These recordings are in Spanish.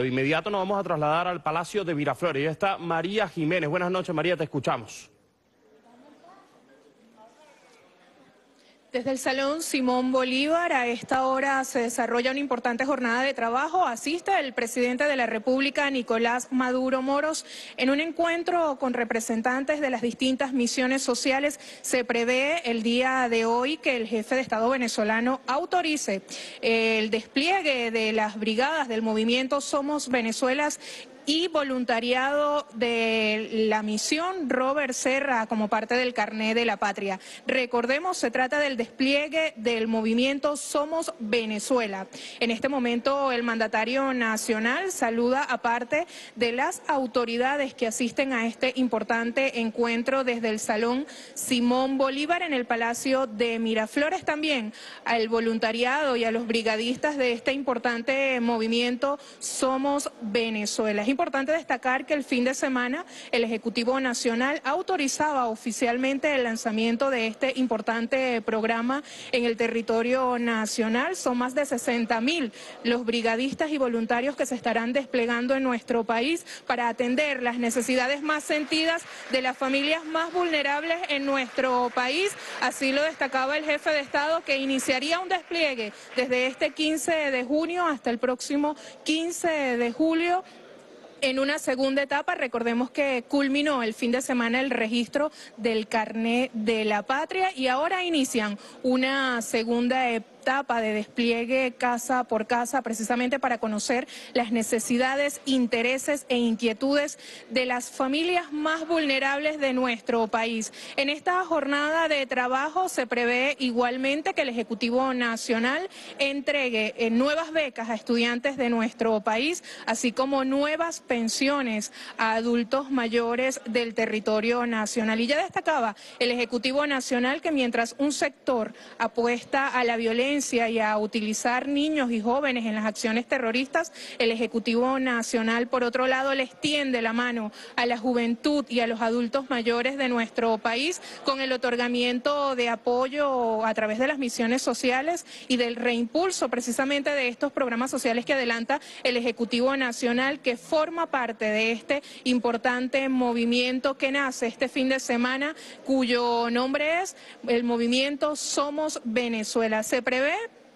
De inmediato nos vamos a trasladar al Palacio de Miraflores. Ya está María Jiménez. Buenas noches, María, te escuchamos. Desde el Salón Simón Bolívar, a esta hora se desarrolla una importante jornada de trabajo. Asiste el presidente de la República, Nicolás Maduro Moros, en un encuentro con representantes de las distintas misiones sociales. Se prevé el día de hoy que el jefe de Estado venezolano autorice el despliegue de las brigadas del movimiento Somos Venezuelas y voluntariado de la misión Robert Serra como parte del Carné de la Patria. Recordemos, se trata del despliegue del movimiento Somos Venezuela. En este momento el mandatario nacional saluda a parte de las autoridades que asisten a este importante encuentro desde el Salón Simón Bolívar en el Palacio de Miraflores. También al voluntariado y a los brigadistas de este importante movimiento Somos Venezuela. Es importante destacar que el fin de semana el Ejecutivo Nacional autorizaba oficialmente el lanzamiento de este importante programa en el territorio nacional. Son más de 60.000 los brigadistas y voluntarios que se estarán desplegando en nuestro país para atender las necesidades más sentidas de las familias más vulnerables en nuestro país. Así lo destacaba el jefe de Estado, que iniciaría un despliegue desde este 15 de junio hasta el próximo 15 de julio. En una segunda etapa, recordemos que culminó el fin de semana el registro del Carné de la Patria y ahora inician una segunda etapa de despliegue casa por casa, precisamente para conocer las necesidades, intereses e inquietudes de las familias más vulnerables de nuestro país. En esta jornada de trabajo se prevé igualmente que el Ejecutivo Nacional entregue nuevas becas a estudiantes de nuestro país, así como nuevas pensiones a adultos mayores del territorio nacional. Y ya destacaba el Ejecutivo Nacional que mientras un sector apuesta a la violencia y a utilizar niños y jóvenes en las acciones terroristas, el Ejecutivo Nacional, por otro lado, les tiende la mano a la juventud y a los adultos mayores de nuestro país con el otorgamiento de apoyo a través de las misiones sociales y del reimpulso precisamente de estos programas sociales que adelanta el Ejecutivo Nacional, que forma parte de este importante movimiento que nace este fin de semana, cuyo nombre es el movimiento Somos Venezuela. Se prevé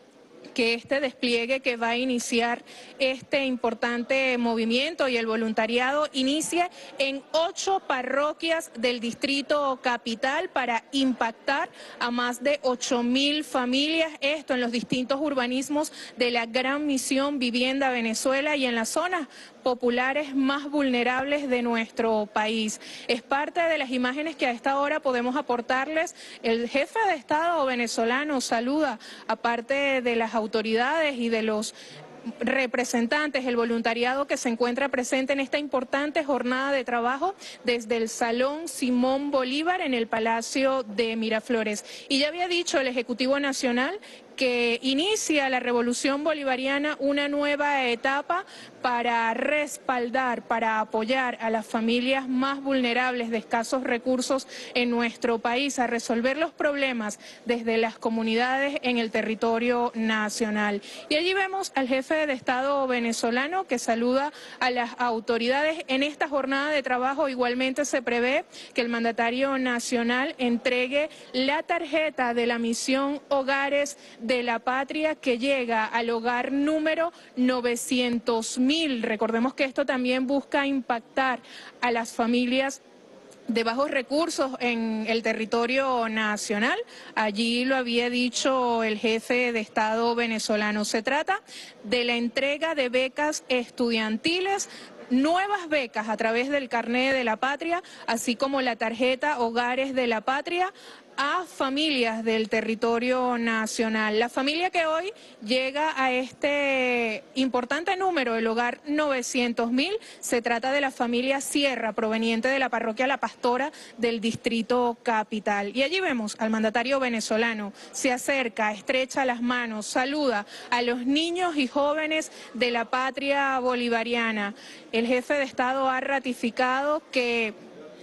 que este despliegue que va a iniciar este importante movimiento y el voluntariado inicie en 8 parroquias del Distrito Capital para impactar a más de 8.000 familias, esto en los distintos urbanismos de la Gran Misión Vivienda Venezuela y en las zonas populares más vulnerables de nuestro país. Es parte de las imágenes que a esta hora podemos aportarles. El jefe de Estado venezolano saluda, aparte de las autoridades y de los representantes, el voluntariado que se encuentra presente en esta importante jornada de trabajo desde el Salón Simón Bolívar en el Palacio de Miraflores. Y ya había dicho el Ejecutivo Nacional que inicia la Revolución Bolivariana una nueva etapa para respaldar, para apoyar a las familias más vulnerables de escasos recursos en nuestro país, a resolver los problemas desde las comunidades en el territorio nacional. Y allí vemos al jefe de Estado venezolano que saluda a las autoridades. En esta jornada de trabajo igualmente se prevé que el mandatario nacional entregue la tarjeta de la misión Hogares de la Patria, que llega al hogar número 900.000. Recordemos que esto también busca impactar a las familias de bajos recursos en el territorio nacional. Allí lo había dicho el jefe de Estado venezolano. Se trata de la entrega de becas estudiantiles, nuevas becas a través del Carné de la Patria, así como la tarjeta Hogares de la Patria a familias del territorio nacional. La familia que hoy llega a este importante número, el hogar 900.000, se trata de la familia Sierra, proveniente de la parroquia La Pastora del Distrito Capital. Y allí vemos al mandatario venezolano, se acerca, estrecha las manos, saluda a los niños y jóvenes de la patria bolivariana. El jefe de Estado ha ratificado que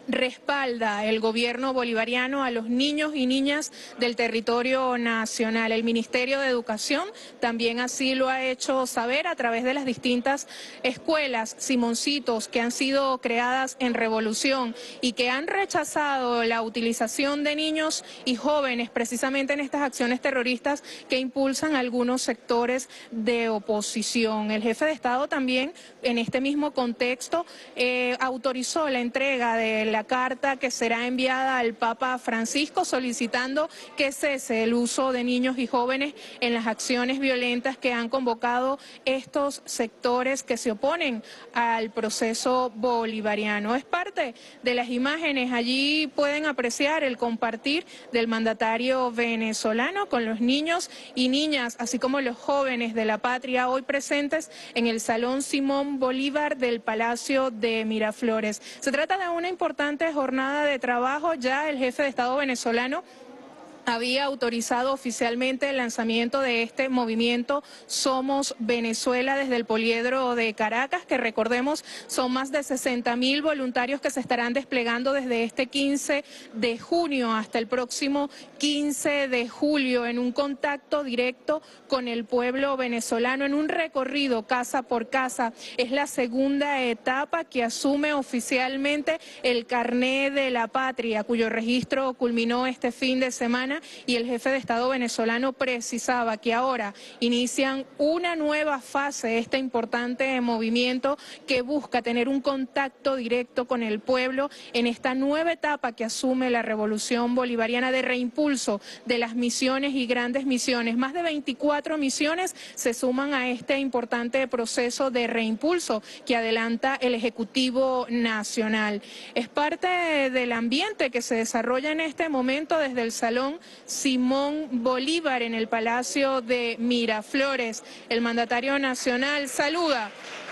respalda el gobierno bolivariano a los niños y niñas del territorio nacional. El Ministerio de Educación también así lo ha hecho saber a través de las distintas escuelas, Simoncitos, que han sido creadas en Revolución y que han rechazado la utilización de niños y jóvenes precisamente en estas acciones terroristas que impulsan algunos sectores de oposición. El jefe de Estado también, en este mismo contexto, autorizó la entrega de la carta que será enviada al Papa Francisco solicitando que cese el uso de niños y jóvenes en las acciones violentas que han convocado estos sectores que se oponen al proceso bolivariano. Es parte de las imágenes, allí pueden apreciar el compartir del mandatario venezolano con los niños y niñas, así como los jóvenes de la patria hoy presentes en el Salón Simón Bolívar del Palacio de Miraflores. Se trata de una importante jornada de trabajo. Ya el jefe de Estado venezolano había autorizado oficialmente el lanzamiento de este movimiento Somos Venezuela desde el Poliedro de Caracas, que recordemos son más de 60.000 voluntarios que se estarán desplegando desde este 15 de junio hasta el próximo 15 de julio en un contacto directo con el pueblo venezolano, en un recorrido casa por casa. Es la segunda etapa que asume oficialmente el Carné de la Patria, cuyo registro culminó este fin de semana, y el jefe de Estado venezolano precisaba que ahora inician una nueva fase, este importante movimiento que busca tener un contacto directo con el pueblo en esta nueva etapa que asume la revolución bolivariana de reimpulso de las misiones y grandes misiones. Más de 24 misiones se suman a este importante proceso de reimpulso que adelanta el Ejecutivo Nacional. Es parte del ambiente que se desarrolla en este momento desde el Salón Simón Bolívar en el Palacio de Miraflores. El mandatario nacional saluda.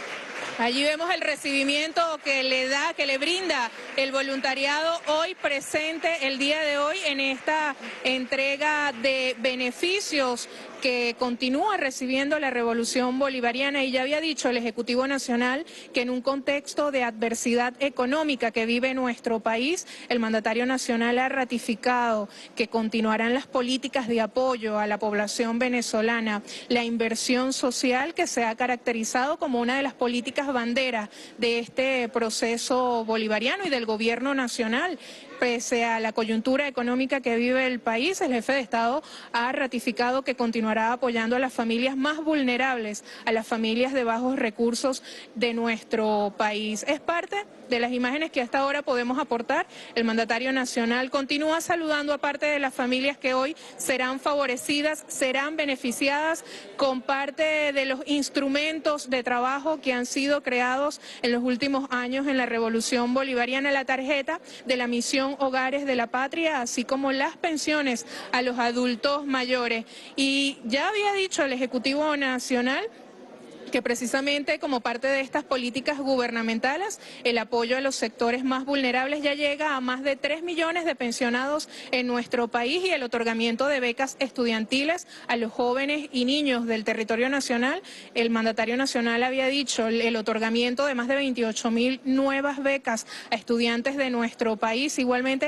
Allí vemos el recibimiento que le brinda el voluntariado hoy presente el día de hoy en esta entrega de beneficios que continúa recibiendo la revolución bolivariana. Y ya había dicho el Ejecutivo Nacional que en un contexto de adversidad económica que vive nuestro país, el mandatario nacional ha ratificado que continuarán las políticas de apoyo a la población venezolana, la inversión social que se ha caracterizado como una de las políticas bandera de este proceso bolivariano y del gobierno nacional. Pese a la coyuntura económica que vive el país, el jefe de Estado ha ratificado que continuará apoyando a las familias más vulnerables, a las familias de bajos recursos de nuestro país. Es parte de las imágenes que hasta ahora podemos aportar. El mandatario nacional continúa saludando a parte de las familias que hoy serán favorecidas, serán beneficiadas con parte de los instrumentos de trabajo que han sido creados en los últimos años en la revolución bolivariana, la tarjeta de la misión Hogares de la Patria, así como las pensiones a los adultos mayores. Y ya había dicho el Ejecutivo Nacional que precisamente como parte de estas políticas gubernamentales, el apoyo a los sectores más vulnerables ya llega a más de 3 millones de pensionados en nuestro país, y el otorgamiento de becas estudiantiles a los jóvenes y niños del territorio nacional. El mandatario nacional había dicho el otorgamiento de más de 28.000 nuevas becas a estudiantes de nuestro país. Igualmente,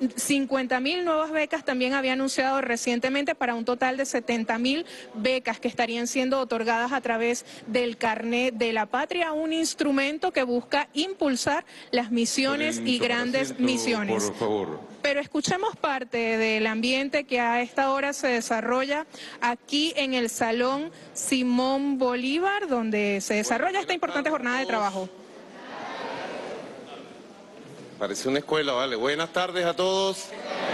50.000 nuevas becas también había anunciado recientemente, para un total de 70.000 becas que estarían siendo otorgadas a través del Carné de la Patria, un instrumento que busca impulsar las misiones y grandes misiones. Por favor. Pero escuchemos parte del ambiente que a esta hora se desarrolla aquí en el Salón Simón Bolívar, donde se desarrolla esta importante jornada de trabajo. Parece una escuela, vale. Buenas tardes a todos.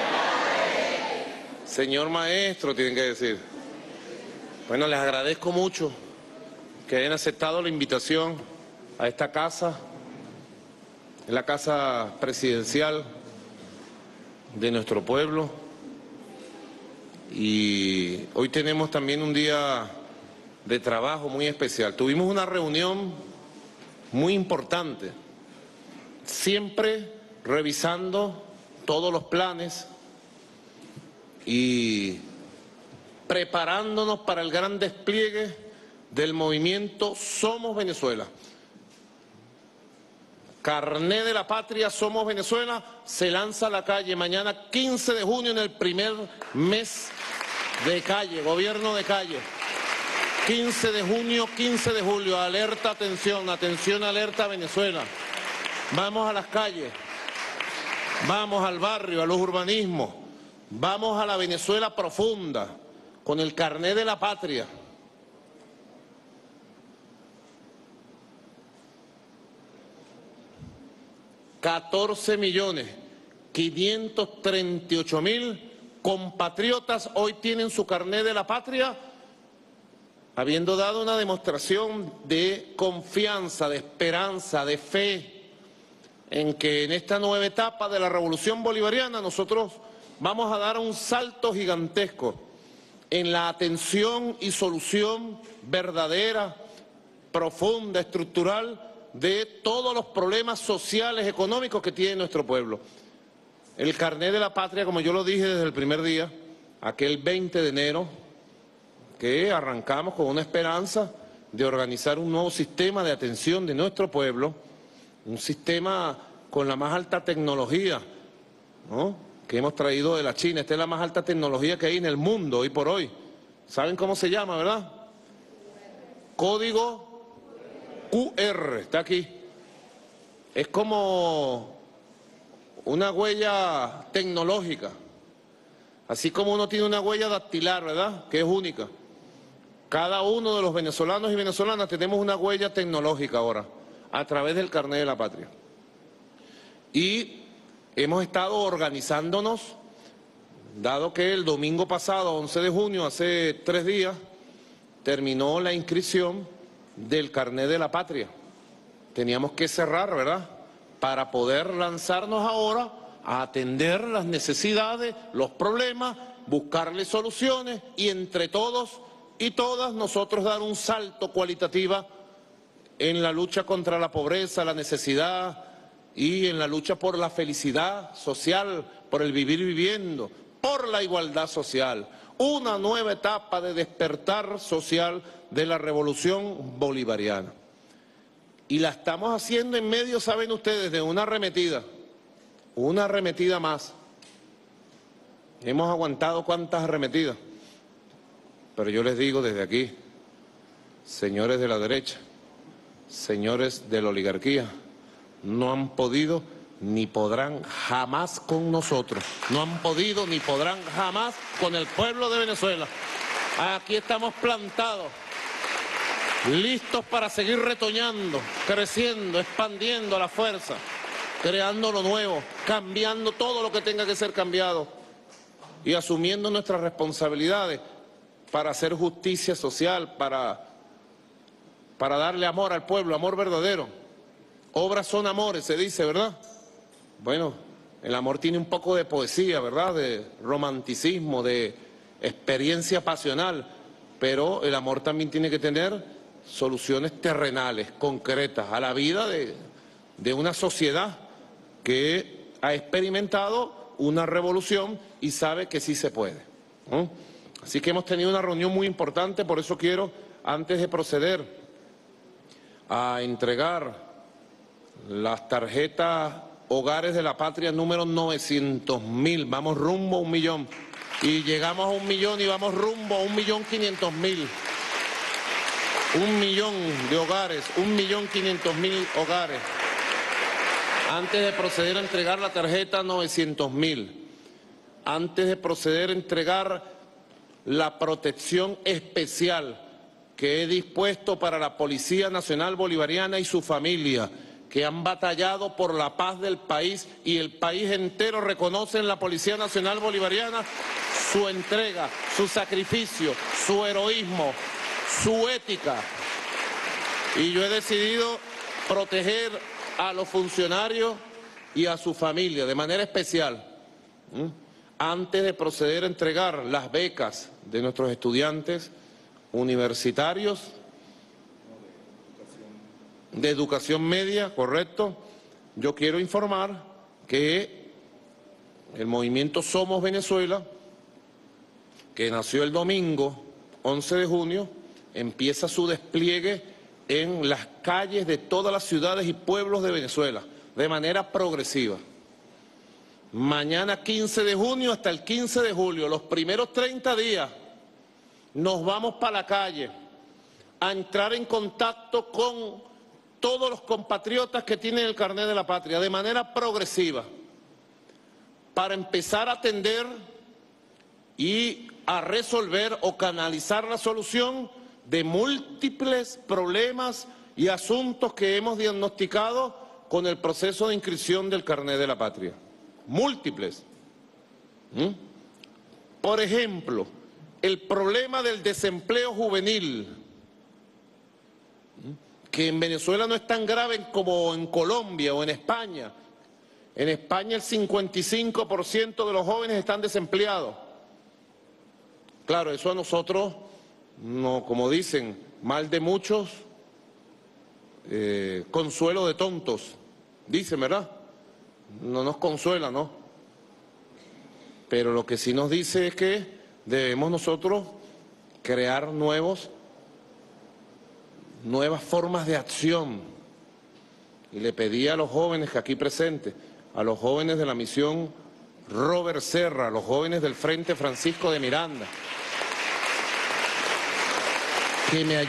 Señor maestro, tienen que decir. Bueno, les agradezco mucho que hayan aceptado la invitación a esta casa, es la casa presidencial de nuestro pueblo, y hoy tenemos también un día de trabajo muy especial. Tuvimos una reunión muy importante, siempre revisando todos los planes y preparándonos para el gran despliegue del movimiento Somos Venezuela. Carné de la Patria, Somos Venezuela, se lanza a la calle mañana 15 de junio en el primer mes de calle, gobierno de calle. 15 de junio, 15 de julio, alerta, atención, atención, alerta Venezuela. Vamos a las calles, vamos al barrio, a los urbanismos, vamos a la Venezuela profunda, con el carné de la patria. $14.538.000 compatriotas hoy tienen su carné de la patria, habiendo dado una demostración de confianza, de esperanza, de fe, en que en esta nueva etapa de la revolución bolivariana nosotros vamos a dar un salto gigantesco en la atención y solución verdadera, profunda, estructural, de todos los problemas sociales, económicos que tiene nuestro pueblo. El carné de la patria, como yo lo dije desde el primer día, aquel 20 de enero, que arrancamos con una esperanza de organizar un nuevo sistema de atención de nuestro pueblo, un sistema con la más alta tecnología, ¿no?, que hemos traído de la China. Esta es la más alta tecnología que hay en el mundo hoy por hoy. ¿Saben cómo se llama, verdad? Código QR, está aquí. Es como una huella tecnológica, así como uno tiene una huella dactilar, ¿verdad?, que es única. Cada uno de los venezolanos y venezolanas tenemos una huella tecnológica ahora, a través del carné de la patria. Y hemos estado organizándonos, dado que el domingo pasado, 11 de junio, hace 3 días, terminó la inscripción del carné de la patria. Teníamos que cerrar, ¿verdad?, para poder lanzarnos ahora a atender las necesidades, los problemas, buscarle soluciones y entre todos y todas nosotros dar un salto cualitativo en la lucha contra la pobreza, la necesidad y en la lucha por la felicidad social, por el vivir viviendo, por la igualdad social. Una nueva etapa de despertar social de la revolución bolivariana. Y la estamos haciendo en medio, saben ustedes, de una arremetida más. Hemos aguantado cuántas arremetidas, pero yo les digo desde aquí, señores de la derecha, señores de la oligarquía, no han podido ni podrán jamás con nosotros, no han podido ni podrán jamás con el pueblo de Venezuela. Aquí estamos plantados, listos para seguir retoñando, creciendo, expandiendo la fuerza, creando lo nuevo, cambiando todo lo que tenga que ser cambiado y asumiendo nuestras responsabilidades para hacer justicia social, para darle amor al pueblo, amor verdadero. Obras son amores, se dice, ¿verdad? Bueno, el amor tiene un poco de poesía, ¿verdad?, de romanticismo, de experiencia pasional, pero el amor también tiene que tener soluciones terrenales, concretas, a la vida de una sociedad que ha experimentado una revolución y sabe que sí se puede, ¿no? Así que hemos tenido una reunión muy importante, por eso quiero, antes de proceder a entregar las tarjetas Hogares de la Patria número 900.000, vamos rumbo a 1 millón, y llegamos a 1 millón y vamos rumbo a 1.500.000. 1 millón de hogares, 1.500.000 hogares. Antes de proceder a entregar la tarjeta 900.000, antes de proceder a entregar la protección especial que he dispuesto para la Policía Nacional Bolivariana y su familia, que han batallado por la paz del país y el país entero reconoce en la Policía Nacional Bolivariana su entrega, su sacrificio, su heroísmo, su ética. Y yo he decidido proteger a los funcionarios y a su familia de manera especial. Antes de proceder a entregar las becas de nuestros estudiantes universitarios, de educación media, correcto, yo quiero informar que el movimiento Somos Venezuela, que nació el domingo 11 de junio, empieza su despliegue en las calles de todas las ciudades y pueblos de Venezuela. de manera progresiva. Mañana 15 de junio hasta el 15 de julio, los primeros 30 días, nos vamos para la calle a entrar en contacto con todos los compatriotas que tienen el carnet de la patria, de manera progresiva, para empezar a atender y a resolver o canalizar la solución de múltiples problemas y asuntos que hemos diagnosticado con el proceso de inscripción del carnet de la patria. Múltiples. Por ejemplo, el problema del desempleo juvenil, que en Venezuela no es tan grave como en Colombia o en España. En España el 55% de los jóvenes están desempleados. Claro, eso a nosotros, no, como dicen, mal de muchos, consuelo de tontos, dicen, ¿verdad? No nos consuela, ¿no? Pero lo que sí nos dice es que debemos nosotros crear nuevas formas de acción. Y le pedí a los jóvenes que aquí presentes, a los jóvenes de la misión Robert Serra, a los jóvenes del Frente Francisco de Miranda, que me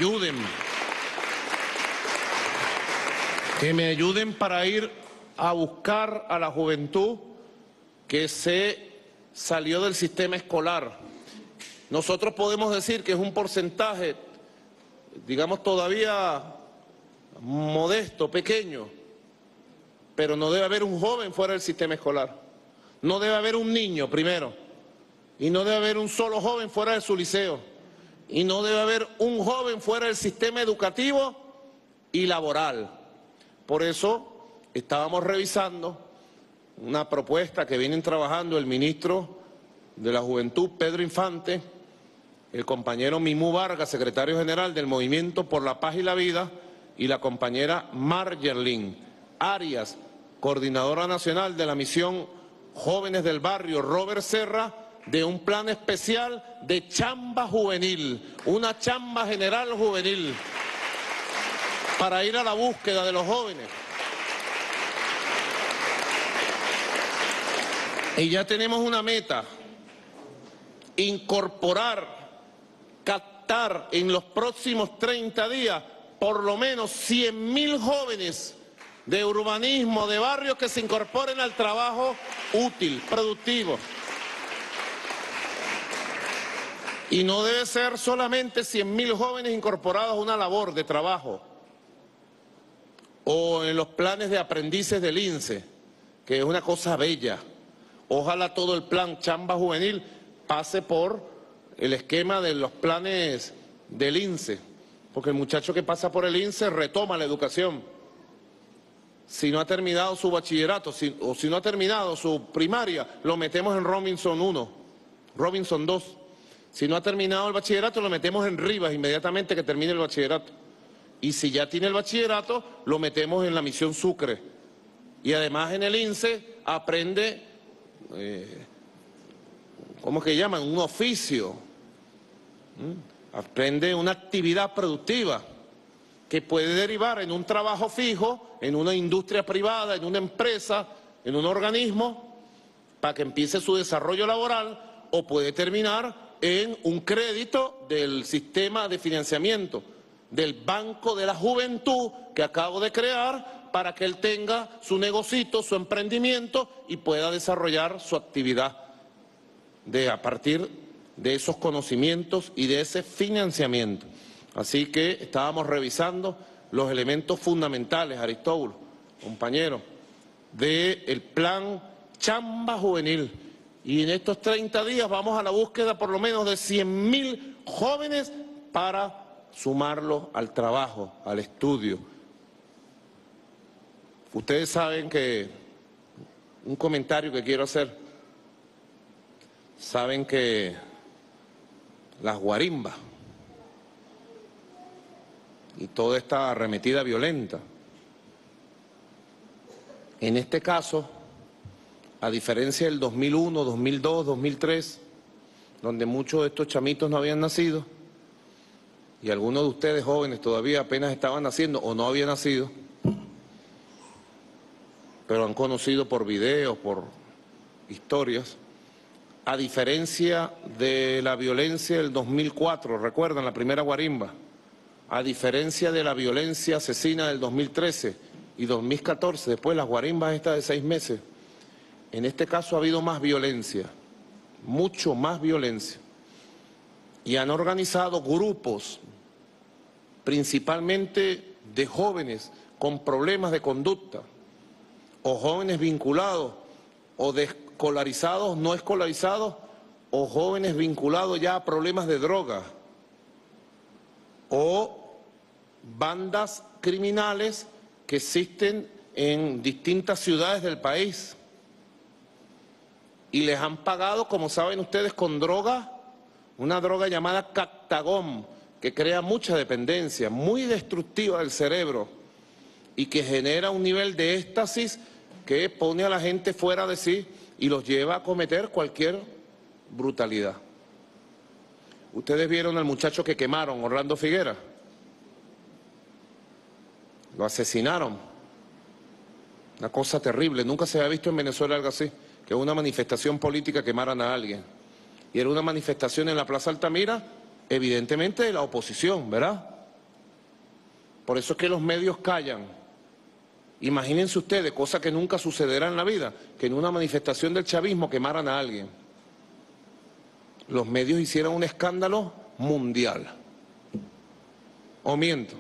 ayuden para ir a buscar a la juventud que se salió del sistema escolar. Nosotros podemos decir que es un porcentaje, digamos, todavía modesto, pequeño, pero no debe haber un joven fuera del sistema escolar. No debe haber un niño, primero, y no debe haber un solo joven fuera de su liceo, y no debe haber un joven fuera del sistema educativo y laboral. Por eso estábamos revisando una propuesta que vienen trabajando el ministro de la Juventud, Pedro Infante, el compañero Mimú Vargas, secretario general del Movimiento por la Paz y la Vida, y la compañera Margerlin Arias, coordinadora nacional de la misión Jóvenes del Barrio Robert Serra, de un plan especial de chamba juvenil, una chamba general juvenil, para ir a la búsqueda de los jóvenes. Y ya tenemos una meta: incorporar, captar en los próximos 30 días por lo menos 100.000 jóvenes de urbanismo, de barrios, que se incorporen al trabajo útil, productivo. Y no debe ser solamente 100.000 jóvenes incorporados a una labor de trabajo o en los planes de aprendices del INSE, que es una cosa bella. Ojalá todo el plan Chamba Juvenil pase por el esquema de los planes del INSE, porque el muchacho que pasa por el INSE retoma la educación. Si no ha terminado su bachillerato o si no ha terminado su primaria, lo metemos en Robinson 1, Robinson 2. Si no ha terminado el bachillerato, lo metemos en Rivas inmediatamente que termine el bachillerato. Y si ya tiene el bachillerato, lo metemos en la misión Sucre. Y además en el INSE aprende, ¿cómo es que llaman? Un oficio. Aprende una actividad productiva que puede derivar en un trabajo fijo, en una industria privada, en una empresa, en un organismo, para que empiece su desarrollo laboral, o puede terminar en un crédito del sistema de financiamiento del Banco de la Juventud que acabo de crear, para que él tenga su negocito, su emprendimiento y pueda desarrollar su actividad a partir de esos conocimientos y de ese financiamiento. Así que estábamos revisando los elementos fundamentales, Aristóbulo, compañero, del plan Chamba Juvenil. Y en estos 30 días vamos a la búsqueda por lo menos de 100.000 jóvenes para sumarlos al trabajo, al estudio. Ustedes saben que, un comentario que quiero hacer, saben que las guarimbas y toda esta arremetida violenta, en este caso, a diferencia del 2001, 2002, 2003, donde muchos de estos chamitos no habían nacido, y algunos de ustedes jóvenes todavía apenas estaban naciendo o no habían nacido, pero han conocido por videos, por historias, a diferencia de la violencia del 2004, recuerdan la primera guarimba, a diferencia de la violencia asesina del 2013 y 2014, después las guarimbas estas de 6 meses, en este caso ha habido más violencia, mucho más violencia, y han organizado grupos, principalmente de jóvenes con problemas de conducta, o jóvenes vinculados, o escolarizados, no escolarizados, o jóvenes vinculados ya a problemas de droga, o bandas criminales que existen en distintas ciudades del país. Y les han pagado, como saben ustedes, con droga, una droga llamada Captagón, que crea mucha dependencia, muy destructiva del cerebro y que genera un nivel de éxtasis que pone a la gente fuera de sí y los lleva a cometer cualquier brutalidad. Ustedes vieron al muchacho que quemaron, Orlando Figuera. Lo asesinaron. Una cosa terrible, nunca se había visto en Venezuela algo así, que una manifestación política quemaran a alguien. Y era una manifestación en la Plaza Altamira, evidentemente de la oposición, ¿verdad? Por eso es que los medios callan. Imagínense ustedes, cosa que nunca sucederá en la vida, que en una manifestación del chavismo quemaran a alguien. Los medios hicieron un escándalo mundial. ¿O miento?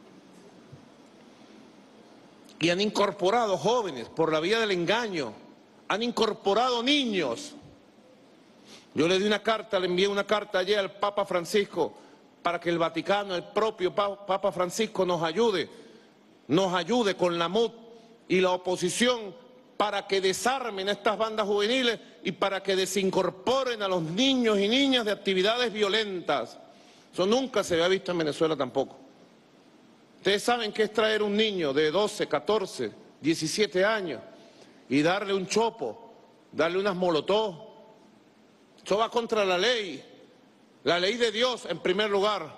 Y han incorporado jóvenes por la vía del engaño, han incorporado niños. Yo le di una carta, le envié una carta ayer al Papa Francisco para que el Vaticano, el propio Papa Francisco nos ayude con la MUD y la oposición para que desarmen estas bandas juveniles y para que desincorporen a los niños y niñas de actividades violentas. Eso nunca se había visto en Venezuela tampoco. Ustedes saben qué es traer un niño de 12, 14, 17 años y darle un chopo, darle unas molotov. Eso va contra la ley de Dios en primer lugar.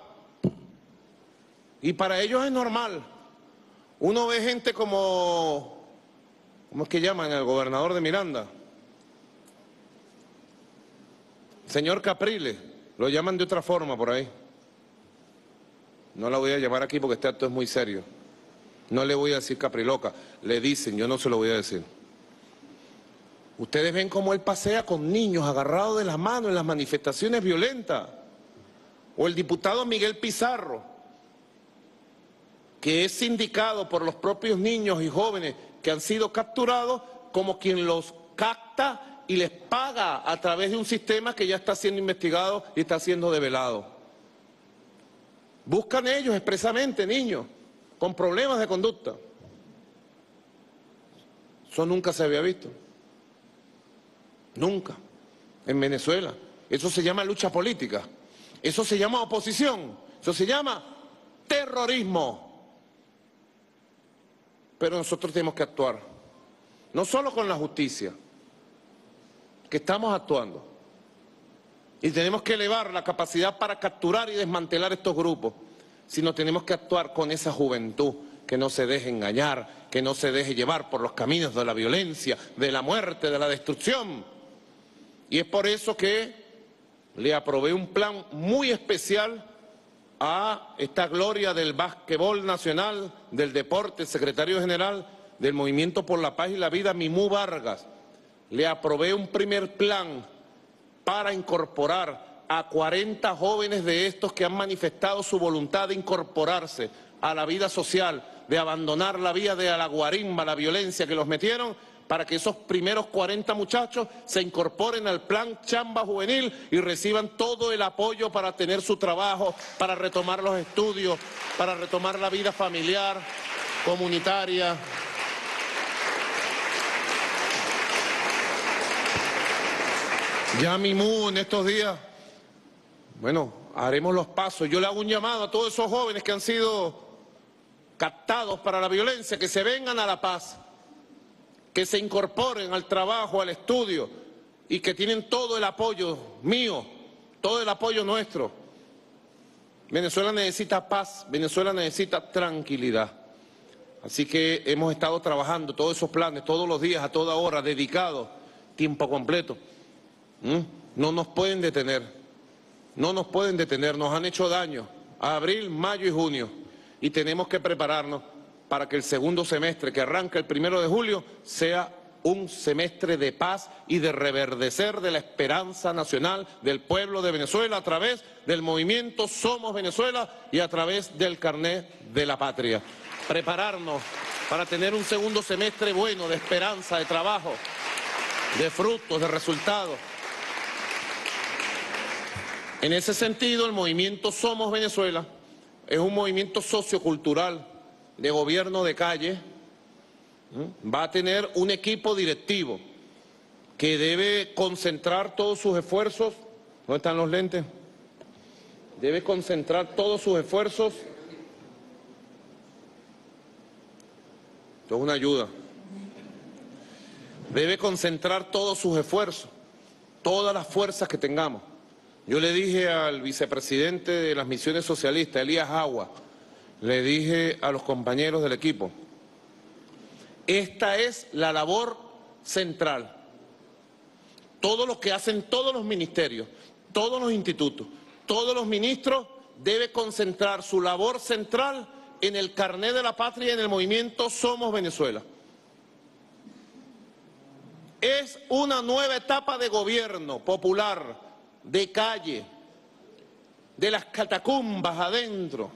Y para ellos es normal. Uno ve gente como, ¿cómo es que llaman al gobernador de Miranda? Señor Capriles, lo llaman de otra forma por ahí. No la voy a llamar aquí porque este acto es muy serio. No le voy a decir Capriloca, le dicen, yo no se lo voy a decir. Ustedes ven cómo él pasea con niños agarrados de las manos en las manifestaciones violentas. O el diputado Miguel Pizarro, que es sindicado por los propios niños y jóvenes que han sido capturados como quien los capta y les paga a través de un sistema que ya está siendo investigado y está siendo develado. Buscan ellos expresamente niños con problemas de conducta. Eso nunca se había visto. Nunca. En Venezuela. Eso se llama lucha política. Eso se llama oposición. Eso se llama terrorismo. Pero nosotros tenemos que actuar. No solo con la justicia, que estamos actuando. Y tenemos que elevar la capacidad para capturar y desmantelar estos grupos, sino tenemos que actuar con esa juventud que no se deje engañar, que no se deje llevar por los caminos de la violencia, de la muerte, de la destrucción. Y es por eso que le aprobé un plan muy especial a esta gloria del básquetbol nacional, del deporte, el secretario general del Movimiento por la Paz y la Vida, Mimú Vargas. Le aprobé un primer plan para incorporar a 40 jóvenes de estos que han manifestado su voluntad de incorporarse a la vida social, de abandonar la vía de la guarimba, la violencia que los metieron, para que esos primeros 40 muchachos se incorporen al plan Chamba Juvenil y reciban todo el apoyo para tener su trabajo, para retomar los estudios, para retomar la vida familiar, comunitaria. Ya Mimú en estos días, bueno, haremos los pasos. Yo le hago un llamado a todos esos jóvenes que han sido captados para la violencia, que se vengan a la paz, que se incorporen al trabajo, al estudio y que tienen todo el apoyo mío, todo el apoyo nuestro. Venezuela necesita paz, Venezuela necesita tranquilidad. Así que hemos estado trabajando todos esos planes, todos los días, a toda hora, dedicados, tiempo completo. No nos pueden detener, no nos pueden detener, nos han hecho daño a abril, mayo y junio y tenemos que prepararnos para que el segundo semestre, que arranca el 1 de julio, sea un semestre de paz y de reverdecer de la esperanza nacional del pueblo de Venezuela a través del movimiento Somos Venezuela y a través del carnet de la patria. Prepararnos para tener un segundo semestre bueno, de esperanza, de trabajo, de frutos, de resultados. En ese sentido, el movimiento Somos Venezuela es un movimiento sociocultural de gobierno de calle. Va a tener un equipo directivo que debe concentrar todos sus esfuerzos. ¿Dónde están los lentes? Debe concentrar todos sus esfuerzos. Esto es una ayuda. Debe concentrar todos sus esfuerzos, todas las fuerzas que tengamos. Yo le dije al vicepresidente de las misiones socialistas, Elías Agua, le dije a los compañeros del equipo, esta es la labor central. Todo lo que hacen todos los ministerios, todos los institutos, todos los ministros, debe concentrar su labor central en el carnet de la patria y en el movimiento Somos Venezuela. Es una nueva etapa de gobierno popular, de calle, de las catacumbas adentro.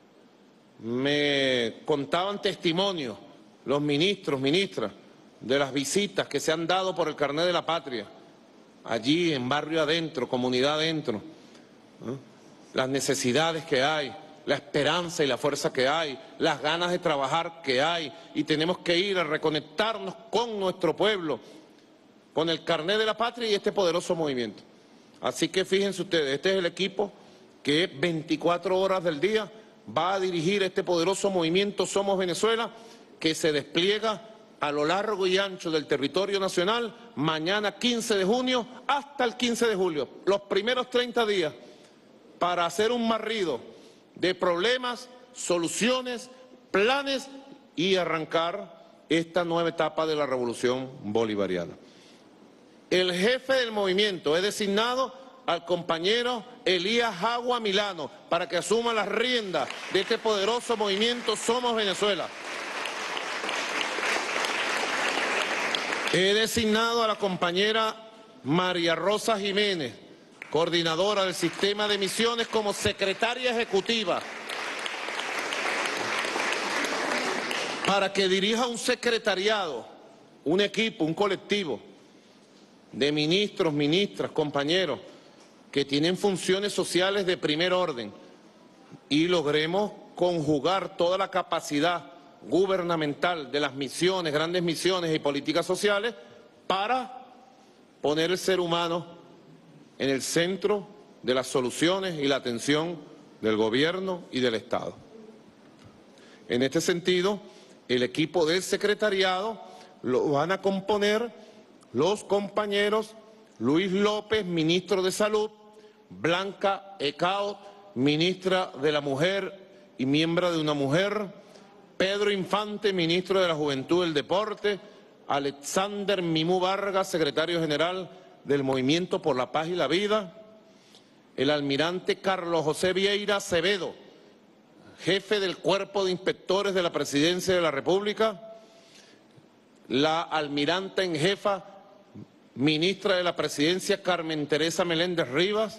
Me contaban testimonios los ministros, ministras, de las visitas que se han dado por el carnet de la patria, allí en barrio adentro, comunidad adentro, ¿no? Las necesidades que hay, la esperanza y la fuerza que hay, las ganas de trabajar que hay, y tenemos que ir a reconectarnos con nuestro pueblo, con el carnet de la patria y este poderoso movimiento. Así que fíjense ustedes, este es el equipo que 24 horas del día va a dirigir este poderoso movimiento Somos Venezuela, que se despliega a lo largo y ancho del territorio nacional, mañana 15 de junio hasta el 15 de julio, los primeros 30 días, para hacer un barrido de problemas, soluciones, planes y arrancar esta nueva etapa de la revolución bolivariana. El jefe del movimiento es designado al compañero Elías Agua Milano para que asuma las riendas de este poderoso movimiento Somos Venezuela. He designado a la compañera María Rosa Jiménez, coordinadora del sistema de misiones, como secretaria ejecutiva, para que dirija un secretariado, un equipo, un colectivo de ministros, ministras, compañeros, que tienen funciones sociales de primer orden y logremos conjugar toda la capacidad gubernamental de las misiones, grandes misiones y políticas sociales para poner el ser humano en el centro de las soluciones y la atención del gobierno y del Estado. En este sentido, el equipo del secretariado lo van a componer los compañeros Luis López, ministro de Salud, Blanca Ecao, ministra de la Mujer y miembro de Una Mujer, Pedro Infante, ministro de la Juventud y el Deporte, Alexander Mimú Vargas, secretario general del Movimiento por la Paz y la Vida, el almirante Carlos José Vieira Acevedo, jefe del Cuerpo de Inspectores de la Presidencia de la República, la almiranta en jefa, ministra de la Presidencia Carmen Teresa Meléndez Rivas,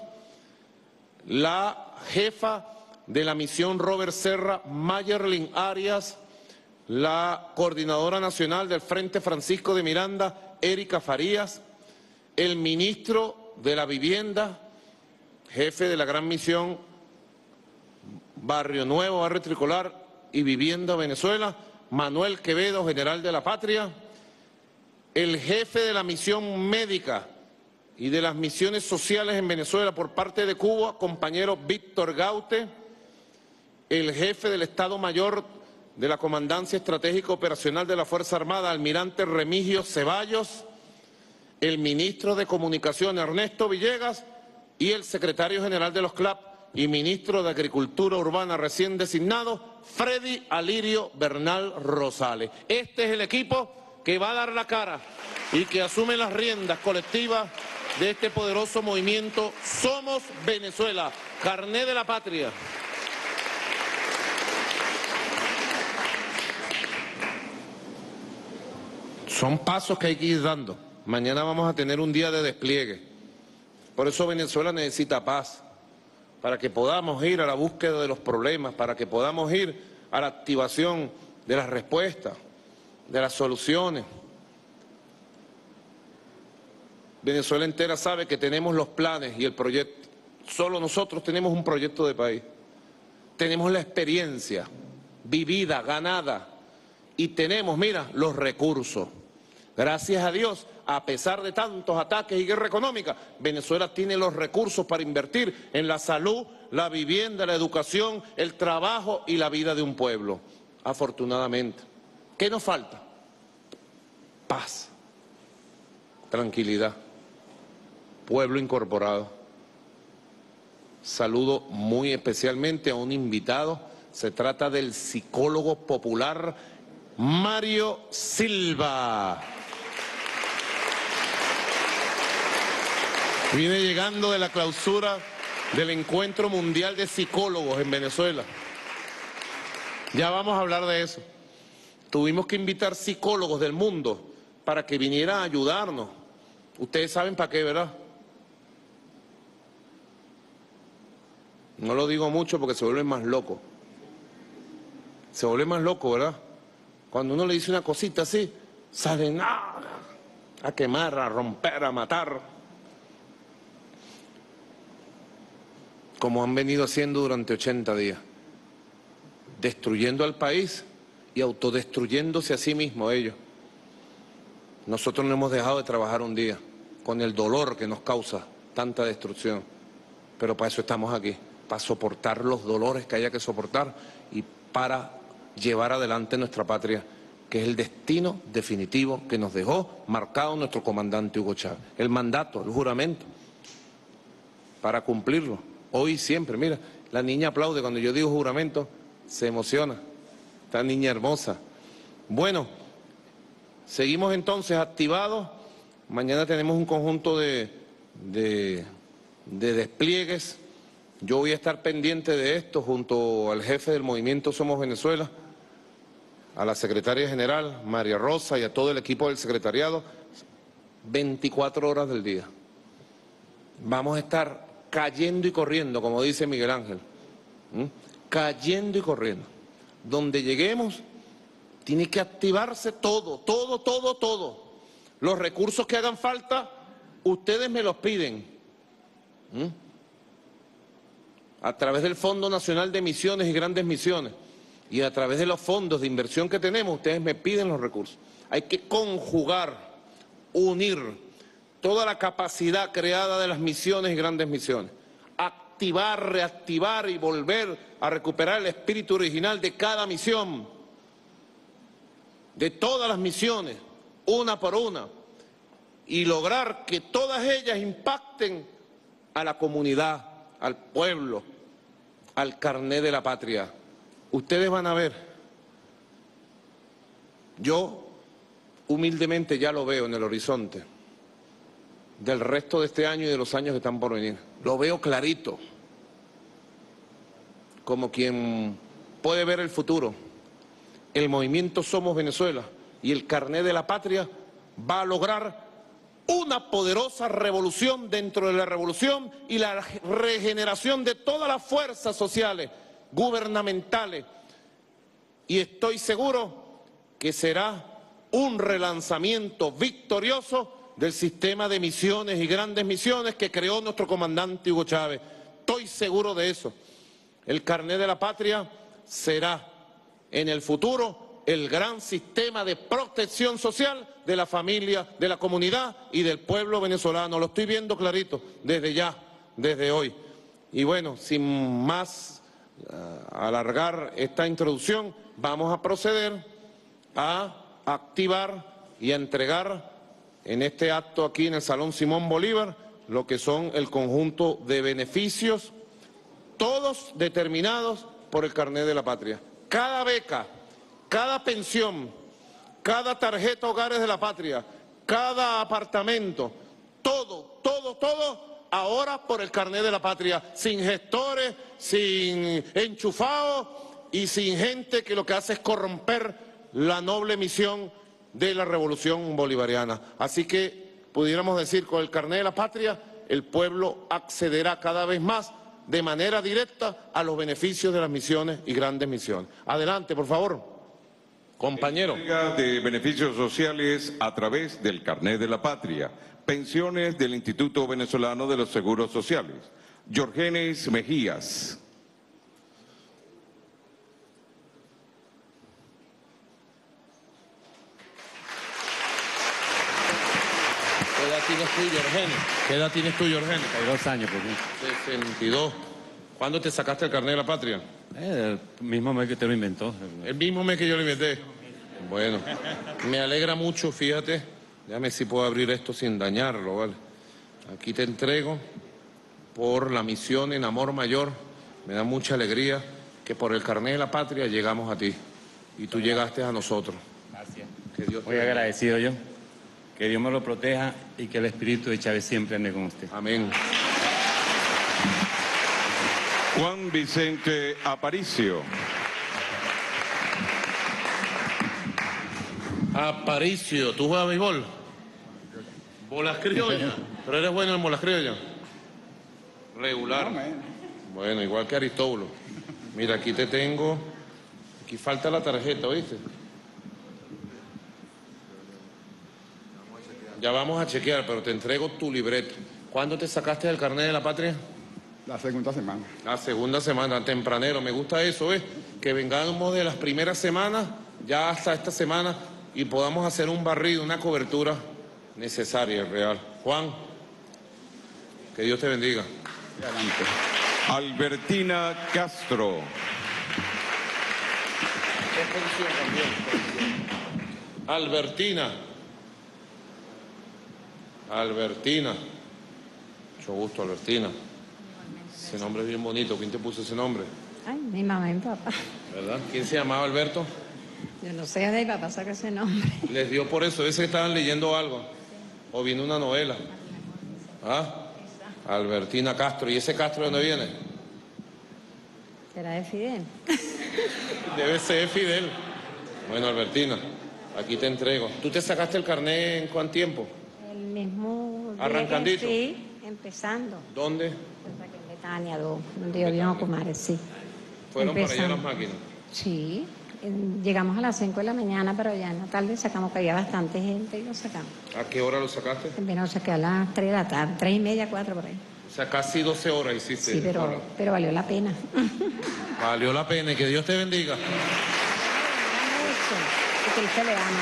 la jefa de la misión Robert Serra, Mayerlin Arias, la coordinadora nacional del Frente Francisco de Miranda, Erika Farías, el ministro de la Vivienda, jefe de la gran misión Barrio Nuevo, Barrio Tricolor y Vivienda Venezuela, Manuel Quevedo, general de la Patria, el jefe de la misión médica y de las misiones sociales en Venezuela por parte de Cuba, compañero Víctor Gaute, el jefe del Estado Mayor de la Comandancia Estratégica Operacional de la Fuerza Armada, almirante Remigio Ceballos, el ministro de Comunicación Ernesto Villegas y el secretario general de los CLAP, y ministro de Agricultura Urbana recién designado, Freddy Alirio Bernal Rosales. Este es el equipo que va a dar la cara y que asume las riendas colectivas de este poderoso movimiento Somos Venezuela, carné de la patria. Son pasos que hay que ir dando. Mañana vamos a tener un día de despliegue. Por eso Venezuela necesita paz, para que podamos ir a la búsqueda de los problemas, para que podamos ir a la activación de las respuestas, de las soluciones. Venezuela entera sabe que tenemos los planes y el proyecto. Solo nosotros tenemos un proyecto de país. Tenemos la experiencia vivida, ganada, y tenemos, mira, los recursos. Gracias a Dios, a pesar de tantos ataques y guerra económica, Venezuela tiene los recursos para invertir en la salud, la vivienda, la educación, el trabajo y la vida de un pueblo. Afortunadamente. ¿Qué nos falta? Paz, tranquilidad, pueblo incorporado. Saludo muy especialmente a un invitado. Se trata del psicólogo popular Mario Silva. Viene llegando de la clausura del Encuentro Mundial de Psicólogos en Venezuela. Ya vamos a hablar de eso. Tuvimos que invitar psicólogos del mundo para que vinieran a ayudarnos. Ustedes saben para qué, ¿verdad? No lo digo mucho porque se vuelve más loco. Se vuelve más loco, ¿verdad? Cuando uno le dice una cosita así, salen a quemar, a romper, a matar. Como han venido haciendo durante 80 días. Destruyendo al país y autodestruyéndose a sí mismos ellos. Nosotros no hemos dejado de trabajar un día con el dolor que nos causa tanta destrucción. Pero para eso estamos aquí, para soportar los dolores que haya que soportar y para llevar adelante nuestra patria, que es el destino definitivo que nos dejó marcado nuestro comandante Hugo Chávez. El mandato, el juramento, para cumplirlo, hoy y siempre. Mira, la niña aplaude cuando yo digo juramento, se emociona, esta niña hermosa. Bueno, seguimos entonces activados. Mañana tenemos un conjunto de despliegues. Yo voy a estar pendiente de esto junto al jefe del movimiento Somos Venezuela, a la secretaria general, María Rosa, y a todo el equipo del secretariado, 24 horas del día. Vamos a estar cayendo y corriendo, como dice Miguel Ángel. Cayendo y corriendo. Donde lleguemos, tiene que activarse todo. Los recursos que hagan falta, ustedes me los piden. A través del Fondo Nacional de Misiones y Grandes Misiones y a través de los fondos de inversión que tenemos, ustedes me piden los recursos. Hay que conjugar, unir toda la capacidad creada de las misiones y grandes misiones. Activar, reactivar y volver a recuperar el espíritu original de cada misión, de todas las misiones, una por una, y lograr que todas ellas impacten a la comunidad, al pueblo, al carné de la patria. Ustedes van a ver, yo humildemente ya lo veo en el horizonte del resto de este año y de los años que están por venir. Lo veo clarito, como quien puede ver el futuro. El movimiento Somos Venezuela y el carné de la patria va a lograr una poderosa revolución dentro de la revolución y la regeneración de todas las fuerzas sociales, gubernamentales. Y estoy seguro que será un relanzamiento victorioso del sistema de misiones y grandes misiones que creó nuestro comandante Hugo Chávez. Estoy seguro de eso. El carné de la patria será en el futuro el gran sistema de protección social de la familia, de la comunidad y del pueblo venezolano. Lo estoy viendo clarito desde ya, desde hoy. Y bueno, sin más alargar esta introducción, vamos a proceder a activar y a entregar en este acto aquí en el Salón Simón Bolívar lo que son el conjunto de beneficios todos determinados por el carnet de la patria. Cada beca, cada pensión, cada tarjeta Hogares de la Patria, cada apartamento, todo, ahora por el carnet de la patria, sin gestores, sin enchufados y sin gente que lo que hace es corromper la noble misión de la revolución bolivariana. Así que pudiéramos decir, con el carnet de la patria, el pueblo accederá cada vez más de manera directa a los beneficios de las misiones y grandes misiones. Adelante, por favor. Compañero. Entrega de beneficios sociales a través del carnet de la patria. Pensiones del Instituto Venezolano de los Seguros Sociales. Jorgenes Mejías. ¿Qué edad tienes tú, Jorgenes? ¿Qué edad tienes tú, Jorgenes? Hay 2 años, pues. 62. ¿Cuándo te sacaste el carnet de la patria? El mismo mes que te lo inventó. El mismo mes que yo lo inventé. Bueno, me alegra mucho, fíjate. Déjame si puedo abrir esto sin dañarlo, ¿vale? Aquí te entrego por la misión en amor mayor. Me da mucha alegría que por el carnet de la patria llegamos a ti. Y tú llegaste a nosotros. Gracias. Que Dios te Muy bendiga. agradecido yo. Que Dios me lo proteja y que el espíritu de Chávez siempre ande con usted. Amén. Juan Vicente Aparicio. Aparicio, ¿tú juegas béisbol? Bolas criollas. ¿Pero eres bueno en bolas criollas? Regular. Bueno, igual que Aristóbulo. Mira, aquí te tengo. Aquí falta la tarjeta, ¿oíste? Ya vamos a chequear, pero te entrego tu libreto. ¿Cuándo te sacaste el carnet de la patria? La segunda semana. La segunda semana, tempranero. Me gusta eso, ¿ves? Que vengamos de las primeras semanas, ya hasta esta semana, y podamos hacer un barrido, una cobertura necesaria, real. Juan, que Dios te bendiga. Adelante. Albertina Castro. Albertina. Albertina. Mucho gusto, Albertina. Ese nombre es bien bonito. ¿Quién te puso ese nombre? Ay, mi mamá y mi papá. ¿Verdad? ¿Quién se llamaba Alberto? Yo no sé, de mi papá saca ese nombre. Les dio por eso. Ese que estaban leyendo algo. O viene una novela. ¿Ah? Albertina Castro. ¿Y ese Castro de dónde viene? ¿Será de Fidel? Debe ser Fidel. Bueno, Albertina, aquí te entrego. ¿Tú te sacaste el carnet en cuánto tiempo? El mismo día. ¿Arrancandito? Sí, empezando. ¿Dónde? Aquí en Betania, donde yo vivo en Comares, sí. Fueron para allá Empezando. las máquinas. Sí, llegamos a las 5 de la mañana, pero ya en la tarde sacamos, que había bastante gente y lo sacamos. ¿A qué hora lo sacaste? También lo saqué a las 3 de la tarde, 3 y media, 4 por ahí. O sea, casi 12 horas hiciste. Sí, pero valió la pena. Valió la pena y que Dios te bendiga. Y que usted le ama,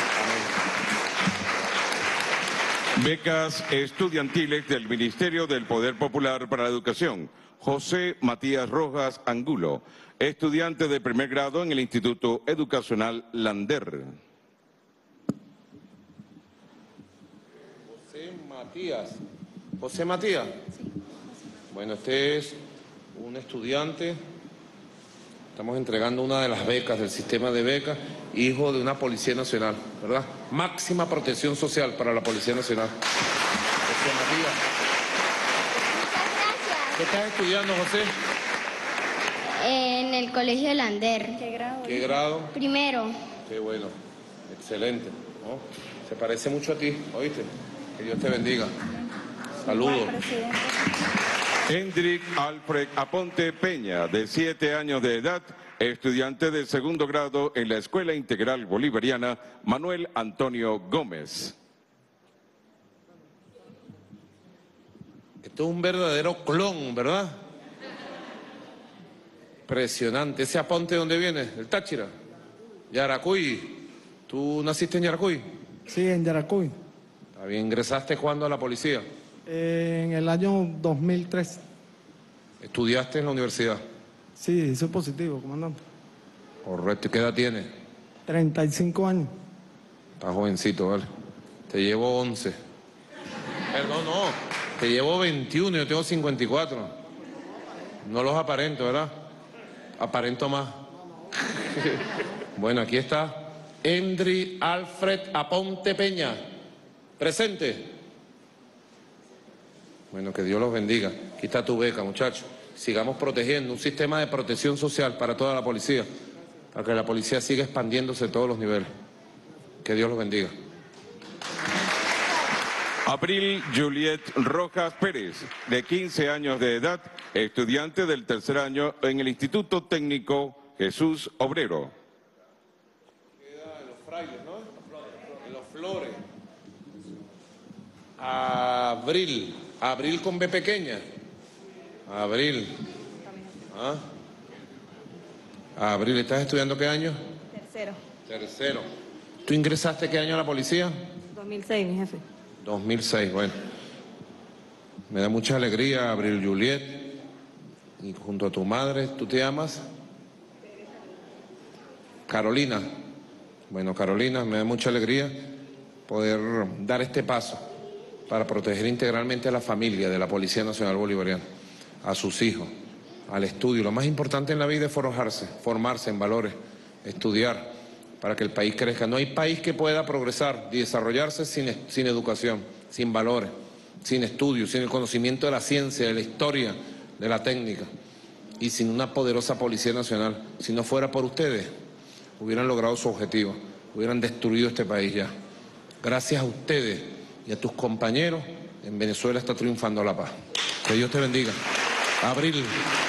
¿no? Becas estudiantiles del Ministerio del Poder Popular para la Educación. José Matías Rojas Angulo, estudiante de primer grado en el Instituto Educacional Lander. José Matías. ¿José Matías? Sí. Bueno, este es un estudiante. Estamos entregando una de las becas del sistema de becas, hijo de una Policía Nacional, ¿verdad? Máxima protección social para la Policía Nacional. José Matías. ¿Qué estás estudiando, José? En el colegio Lander. ¿Qué grado? Primero. Qué bueno, excelente, ¿no? Se parece mucho a ti, ¿oíste? Que Dios te bendiga. Saludos. Hendrik Alfred Aponte Peña, de 7 años de edad, estudiante de segundo grado en la Escuela Integral Bolivariana Manuel Antonio Gómez. Esto es un verdadero clon, ¿verdad? Impresionante. ¿Ese Aponte de dónde viene? ¿El Táchira? Yaracuy. ¿Tú naciste en Yaracuy? Sí, en Yaracuy. Está bien. ¿Ingresaste cuándo a la policía? En el año 2003. ¿Estudiaste en la universidad? Sí, soy positivo, comandante. Correcto. ¿Y qué edad tienes? 35 años. Estás jovencito, ¿vale? Te llevo 11. Perdón, no. Te llevo 21, yo tengo 54. No los aparento, ¿verdad? Aparento más. Bueno, aquí está Endry Alfred Aponte Peña. Presente. Bueno, que Dios los bendiga. Aquí está tu beca, muchachos. Sigamos protegiendo un sistema de protección social para toda la policía, para que la policía siga expandiéndose en todos los niveles. Que Dios los bendiga. Abril Juliet Rojas Pérez, de 15 años de edad, estudiante del tercer año en el Instituto Técnico Jesús Obrero. Queda en los frailes, ¿no? En los flores. Abril con B pequeña. Abril. ¿Ah? Abril, ¿estás estudiando qué año? Tercero. Tercero. ¿Tú ingresaste qué año a la policía? 2006, mi jefe. 2006, bueno. Me da mucha alegría, Abril Juliet, y junto a tu madre, ¿tú te llamas? Carolina. Bueno, Carolina, me da mucha alegría poder dar este paso para proteger integralmente a la familia de la Policía Nacional Bolivariana, a sus hijos, al estudio. Lo más importante en la vida es formarse en valores, estudiar, para que el país crezca. No hay país que pueda progresar y desarrollarse sin educación, sin valores, sin estudios, sin el conocimiento de la ciencia, de la historia, de la técnica, y sin una poderosa Policía Nacional. Si no fuera por ustedes, hubieran logrado su objetivo, hubieran destruido este país ya. Gracias a ustedes y a tus compañeros, en Venezuela está triunfando la paz. Que Dios te bendiga. Abril.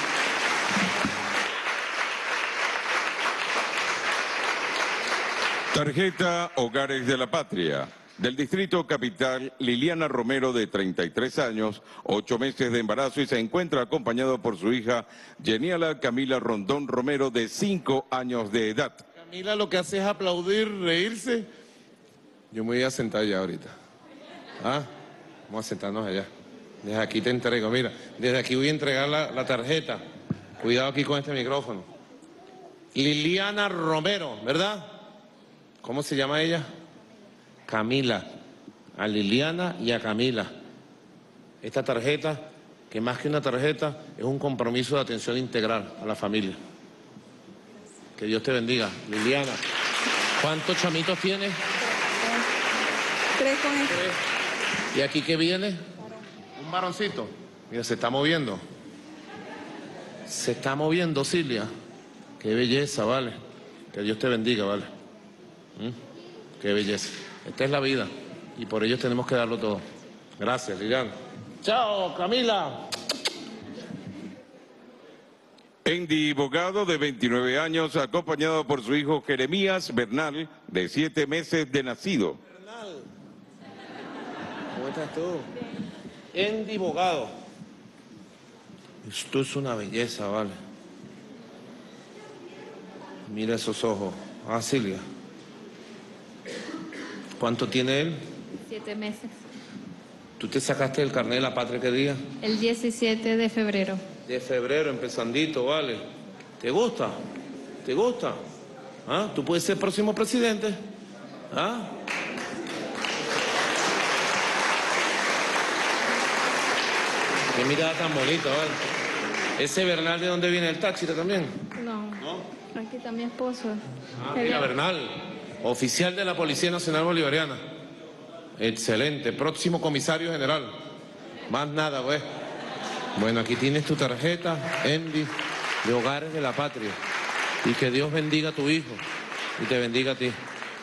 Tarjeta Hogares de la Patria. Del Distrito Capital, Liliana Romero, de 33 años, 8 meses de embarazo, y se encuentra acompañado por su hija Geniala Camila Rondón Romero, de 5 años de edad. Camila lo que hace es aplaudir, reírse. Yo me voy a sentar ya ahorita. ¿Ah? Vamos a sentarnos allá. Desde aquí te entrego, mira. Desde aquí voy a entregar la tarjeta. Cuidado aquí con este micrófono. Liliana Romero, ¿verdad? ¿Cómo se llama ella? Camila. A Liliana y a Camila. Esta tarjeta, que más que una tarjeta, es un compromiso de atención integral a la familia. Que Dios te bendiga. Liliana, ¿cuántos chamitos tienes? 3 con este. 3. ¿Y aquí qué viene? Un varoncito. Mira, se está moviendo. Se está moviendo, Silvia. Qué belleza, vale. Que Dios te bendiga, vale. Qué belleza. Esta es la vida y por ello tenemos que darlo todo. Gracias, Liliana. Chao, Camila. Andy Bogado, de 29 años, acompañado por su hijo Jeremías Bernal, de 7 meses de nacido. Bernal. ¿Cómo estás tú? Andy Bogado. Esto es una belleza, vale. Mira esos ojos. Ah, Silvia. ¿Cuánto tiene él? 7 meses. ¿Tú te sacaste el carnet de la patria qué día? El 17 de febrero. De febrero, empezandito, vale. ¿Te gusta? ¿Te gusta? ¿Ah? ¿Tú puedes ser próximo presidente? ¿Ah? Qué mirada tan bonita, vale. ¿Ese Bernal de dónde viene el taxi también? No. ¿No? Aquí está mi esposo. Ah, mira, Bernal, oficial de la Policía Nacional Bolivariana. Excelente, próximo comisario general. Más nada, pues. Bueno, aquí tienes tu tarjeta, Andy, de Hogares de la Patria. Y que Dios bendiga a tu hijo y te bendiga a ti.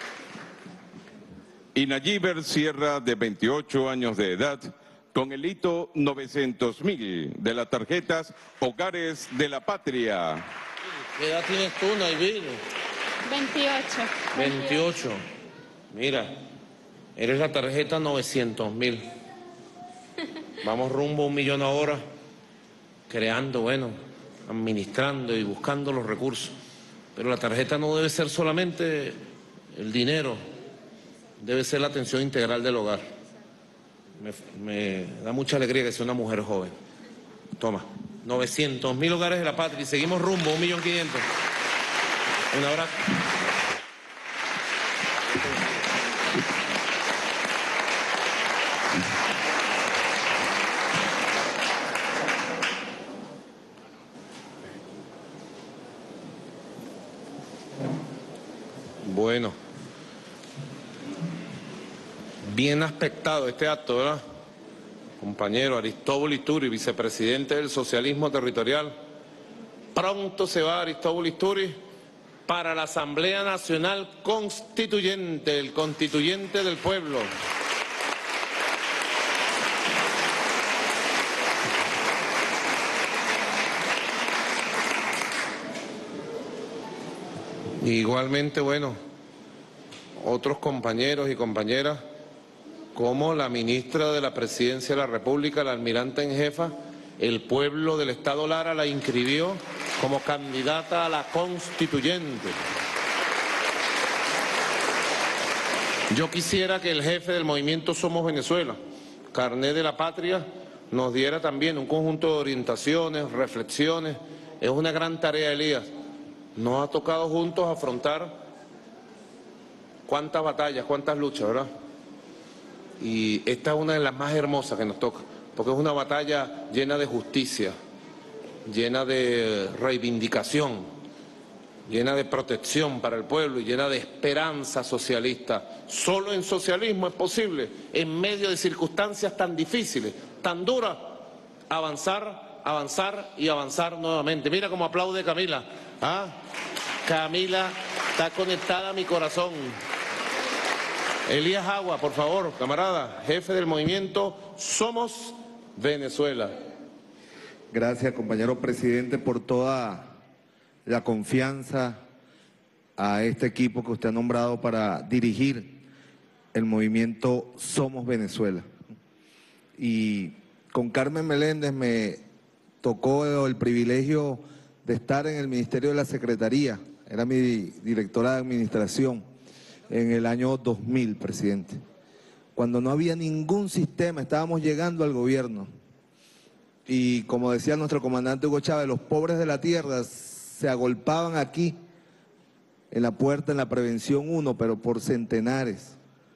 Y Nayiber Sierra, de 28 años de edad, con el hito 900.000 de las tarjetas Hogares de la Patria. ¿Qué edad tienes tú, Nayiber? 28. 28. Mira, eres la tarjeta 900.000. Vamos rumbo a 1 millón ahora, creando, bueno, administrando y buscando los recursos. Pero la tarjeta no debe ser solamente el dinero, debe ser la atención integral del hogar. Me da mucha alegría que sea una mujer joven. Toma, 900.000 Hogares de la Patria y seguimos rumbo a 1.500.000. Un abrazo. Bien aspectado este acto, ¿verdad? Compañero Aristóbulo Isturi, vicepresidente del Socialismo Territorial. Pronto se va Aristóbulo Isturi para la Asamblea Nacional Constituyente, el constituyente del pueblo. Igualmente, bueno, otros compañeros y compañeras, como la ministra de la Presidencia de la República, la almirante en jefa, el pueblo del Estado Lara la inscribió como candidata a la constituyente. Yo quisiera que el jefe del movimiento Somos Venezuela, Carné de la Patria, nos diera también un conjunto de orientaciones, reflexiones. Es una gran tarea, Elías. Nos ha tocado juntos afrontar cuántas batallas, cuántas luchas, ¿verdad? Y esta es una de las más hermosas que nos toca, porque es una batalla llena de justicia, llena de reivindicación, llena de protección para el pueblo y llena de esperanza socialista. Solo en socialismo es posible, en medio de circunstancias tan difíciles, tan duras, avanzar, avanzar y avanzar nuevamente. Mira cómo aplaude Camila. ¿Ah? Camila está conectada a mi corazón. Elías Agua, por favor, camarada, jefe del movimiento Somos Venezuela. Gracias, compañero presidente, por toda la confianza a este equipo que usted ha nombrado para dirigir el movimiento Somos Venezuela. Y con Carmen Meléndez me tocó el privilegio de estar en el Ministerio de la Secretaría, era mi directora de administración en el año 2000, presidente. Cuando no había ningún sistema, estábamos llegando al gobierno. Y como decía nuestro comandante Hugo Chávez, los pobres de la tierra se agolpaban aquí, en la puerta, en la Prevención 1, pero por centenares.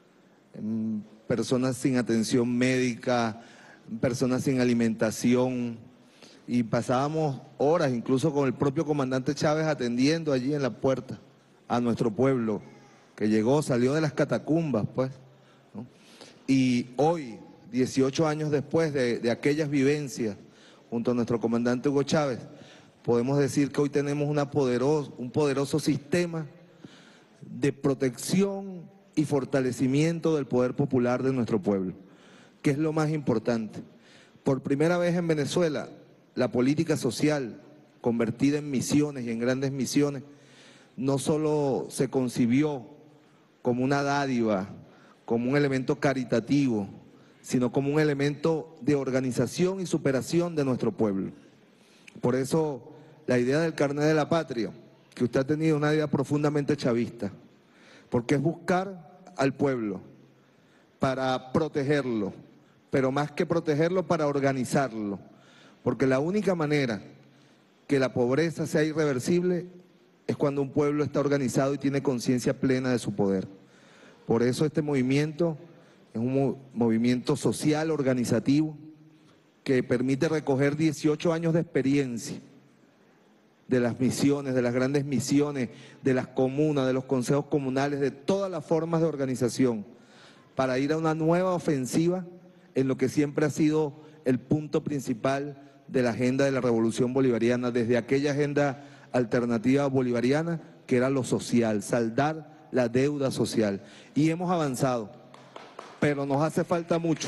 Personas sin atención médica, personas sin alimentación. Y pasábamos horas, incluso con el propio comandante Chávez atendiendo allí en la puerta a nuestro pueblo, que llegó, salió de las catacumbas, pues, ¿no? Y hoy, 18 años después de aquellas vivencias, junto a nuestro comandante Hugo Chávez, podemos decir que hoy tenemos un poderoso sistema de protección y fortalecimiento del poder popular de nuestro pueblo, que es lo más importante. Por primera vez en Venezuela, la política social, convertida en misiones y en grandes misiones, no solo se concibió como una dádiva, como un elemento caritativo, sino como un elemento de organización y superación de nuestro pueblo. Por eso, la idea del Carné de la Patria, que usted ha tenido una idea profundamente chavista, porque es buscar al pueblo para protegerlo, pero más que protegerlo, para organizarlo, porque la única manera que la pobreza sea irreversible es cuando un pueblo está organizado y tiene conciencia plena de su poder. Por eso este movimiento es un movimiento social, organizativo, que permite recoger 18 años de experiencia de las misiones, de las grandes misiones, de las comunas, de los consejos comunales, de todas las formas de organización, para ir a una nueva ofensiva en lo que siempre ha sido el punto principal de la agenda de la Revolución Bolivariana, desde aquella agenda alternativa bolivariana, que era lo social, saldar la deuda social. Y hemos avanzado, pero nos hace falta mucho.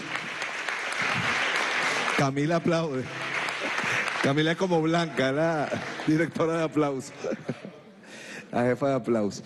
Camila aplaude. Camila es como Blanca, la directora de aplauso, la jefa de aplauso.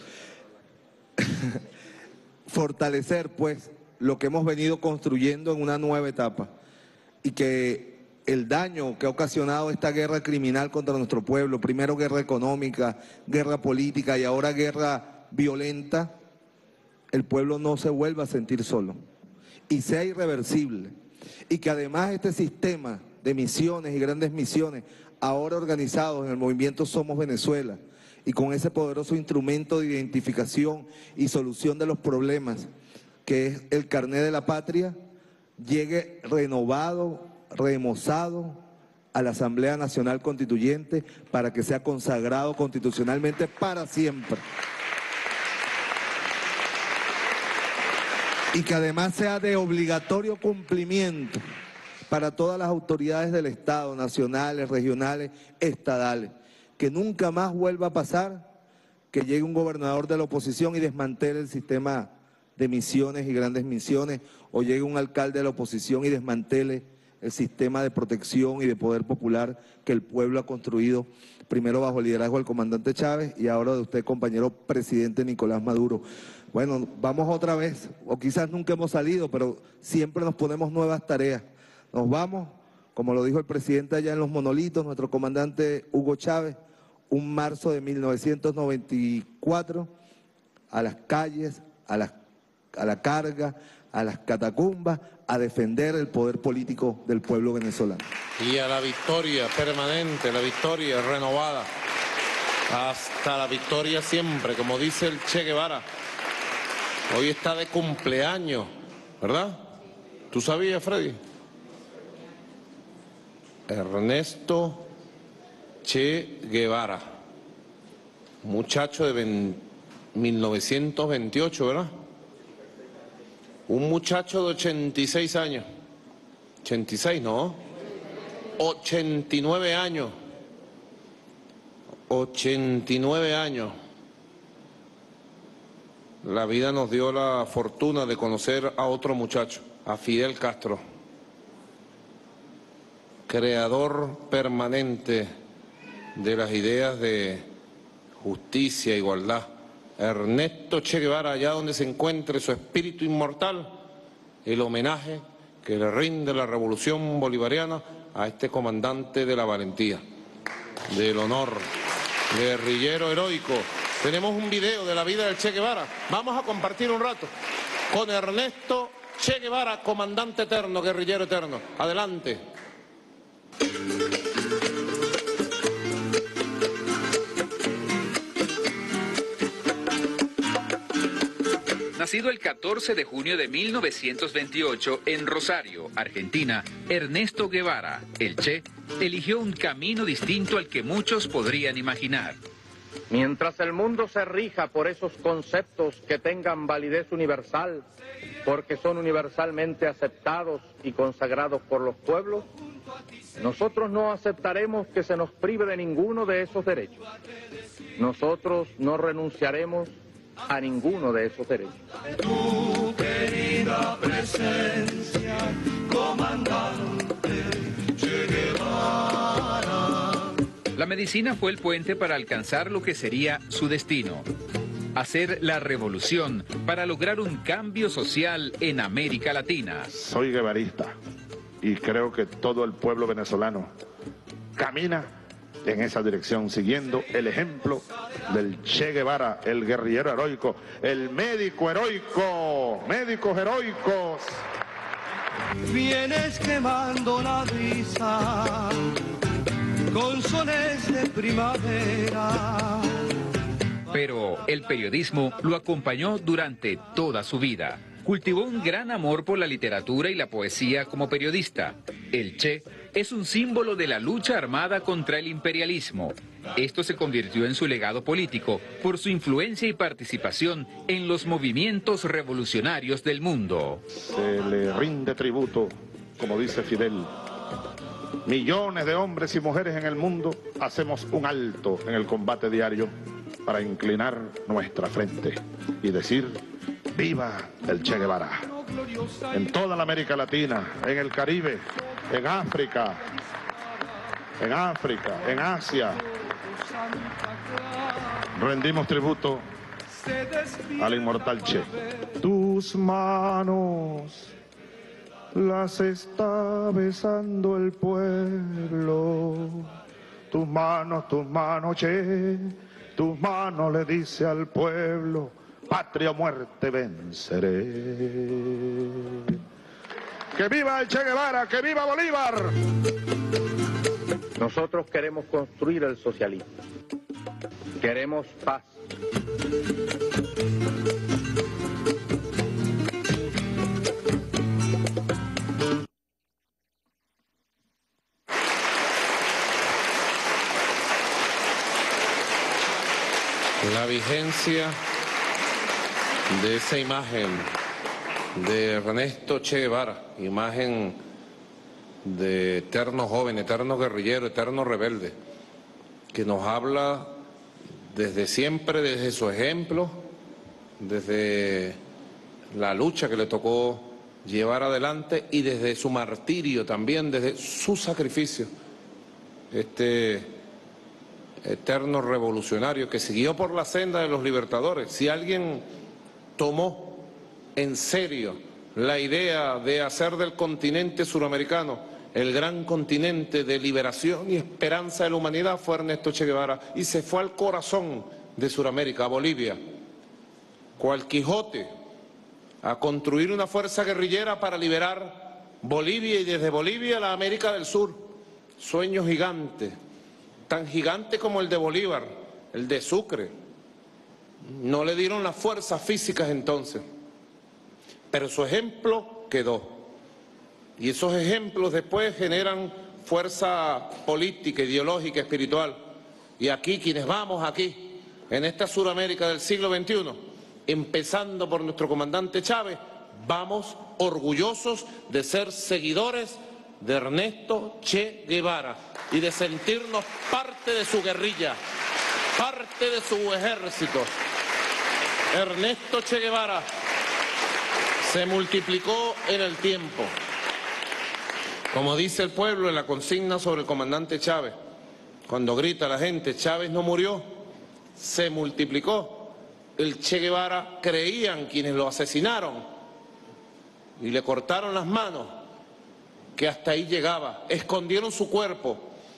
Fortalecer, pues, lo que hemos venido construyendo en una nueva etapa, y que el daño que ha ocasionado esta guerra criminal contra nuestro pueblo, primero guerra económica, guerra política y ahora guerra violenta, el pueblo no se vuelva a sentir solo y sea irreversible, y que además este sistema de misiones y grandes misiones, ahora organizados en el movimiento Somos Venezuela, y con ese poderoso instrumento de identificación y solución de los problemas, que es el Carné de la Patria, llegue renovado, remozado a la Asamblea Nacional Constituyente, para que sea consagrado constitucionalmente para siempre. y que además sea de obligatorio cumplimiento para todas las autoridades del Estado, nacionales, regionales, estadales. Que nunca más vuelva a pasar que llegue un gobernador de la oposición y desmantele el sistema de misiones y grandes misiones, o llegue un alcalde de la oposición y desmantele el sistema de protección y de poder popular que el pueblo ha construido, primero bajo el liderazgo del comandante Chávez y ahora de usted, compañero presidente Nicolás Maduro. Bueno, vamos otra vez, o quizás nunca hemos salido, pero siempre nos ponemos nuevas tareas. Nos vamos, como lo dijo el presidente allá en Los Monolitos, nuestro comandante Hugo Chávez, un marzo de 1994, a las calles, a la carga, a las catacumbas, a defender el poder político del pueblo venezolano. Y a la victoria permanente, la victoria renovada, hasta la victoria siempre, como dice el Che Guevara. Hoy está de cumpleaños, ¿verdad? ¿Tú sabías, Freddy? Ernesto Che Guevara, muchacho de 1928, ¿verdad? Un muchacho de 86 años. 86, ¿no? 89 años. 89 años. La vida nos dio la fortuna de conocer a otro muchacho, a Fidel Castro, creador permanente de las ideas de justicia e igualdad. Ernesto Che Guevara, allá donde se encuentre su espíritu inmortal, el homenaje que le rinde la revolución bolivariana a este comandante de la valentía, del honor, guerrillero heroico. Tenemos un video de la vida del Che Guevara, vamos a compartir un rato con Ernesto Che Guevara, comandante eterno, guerrillero eterno. Adelante. Nacido el 14 de junio de 1928 en Rosario, Argentina, Ernesto Guevara, el Che, eligió un camino distinto al que muchos podrían imaginar. Mientras el mundo se rija por esos conceptos que tengan validez universal, porque son universalmente aceptados y consagrados por los pueblos, nosotros no aceptaremos que se nos prive de ninguno de esos derechos. Nosotros no renunciaremos a ninguno de esos derechos. Tu querida presencia, comandante Che Guevara. La medicina fue el puente para alcanzar lo que sería su destino: hacer la revolución para lograr un cambio social en América Latina. Soy guevarista y creo que todo el pueblo venezolano camina en esa dirección, siguiendo el ejemplo del Che Guevara, el guerrillero heroico, el médico heroico, médicos heroicos. Vienes quemando la brisa con sones de primavera. Pero el periodismo lo acompañó durante toda su vida. Cultivó un gran amor por la literatura y la poesía como periodista. El Che es un símbolo de la lucha armada contra el imperialismo. Esto se convirtió en su legado político por su influencia y participación en los movimientos revolucionarios del mundo. Se le rinde tributo, como dice Fidel. Millones de hombres y mujeres en el mundo hacemos un alto en el combate diario para inclinar nuestra frente y decir: ¡viva el Che Guevara! En toda la América Latina, en el Caribe, en África, en Asia, rendimos tributo al inmortal Che. Tus manos las está besando el pueblo. Tus manos, Che, tus manos le dice al pueblo: patria o muerte venceré. ¡Que viva el Che Guevara! ¡Que viva Bolívar! Nosotros queremos construir el socialismo. Queremos paz. La vigencia de esa imagen de Ernesto Che Guevara, imagen de eterno joven, eterno guerrillero, eterno rebelde, que nos habla desde siempre, desde su ejemplo, desde la lucha que le tocó llevar adelante y desde su martirio también, desde su sacrificio. Este eterno revolucionario que siguió por la senda de los libertadores. Si alguien tomó en serio la idea de hacer del continente suramericano el gran continente de liberación y esperanza de la humanidad, fue Ernesto Che Guevara, y se fue al corazón de Suramérica, a Bolivia, cual Quijote, a construir una fuerza guerrillera para liberar Bolivia y desde Bolivia la América del Sur. Sueño gigante, tan gigante como el de Bolívar, el de Sucre. No le dieron las fuerzas físicas entonces, pero su ejemplo quedó. Y esos ejemplos después generan fuerza política, ideológica, espiritual. Y aquí, quienes vamos aquí, en esta Suramérica del siglo XXI, empezando por nuestro comandante Chávez, vamos orgullosos de ser seguidores de Ernesto Che Guevara y de sentirnos parte de su guerrilla, parte de su ejército. Ernesto Che Guevara se multiplicó en el tiempo. Como dice el pueblo en la consigna sobre el comandante Chávez, cuando grita la gente, Chávez no murió, se multiplicó. El Che Guevara creían quienes lo asesinaron y le cortaron las manos, que hasta ahí llegaba. Escondieron su cuerpo,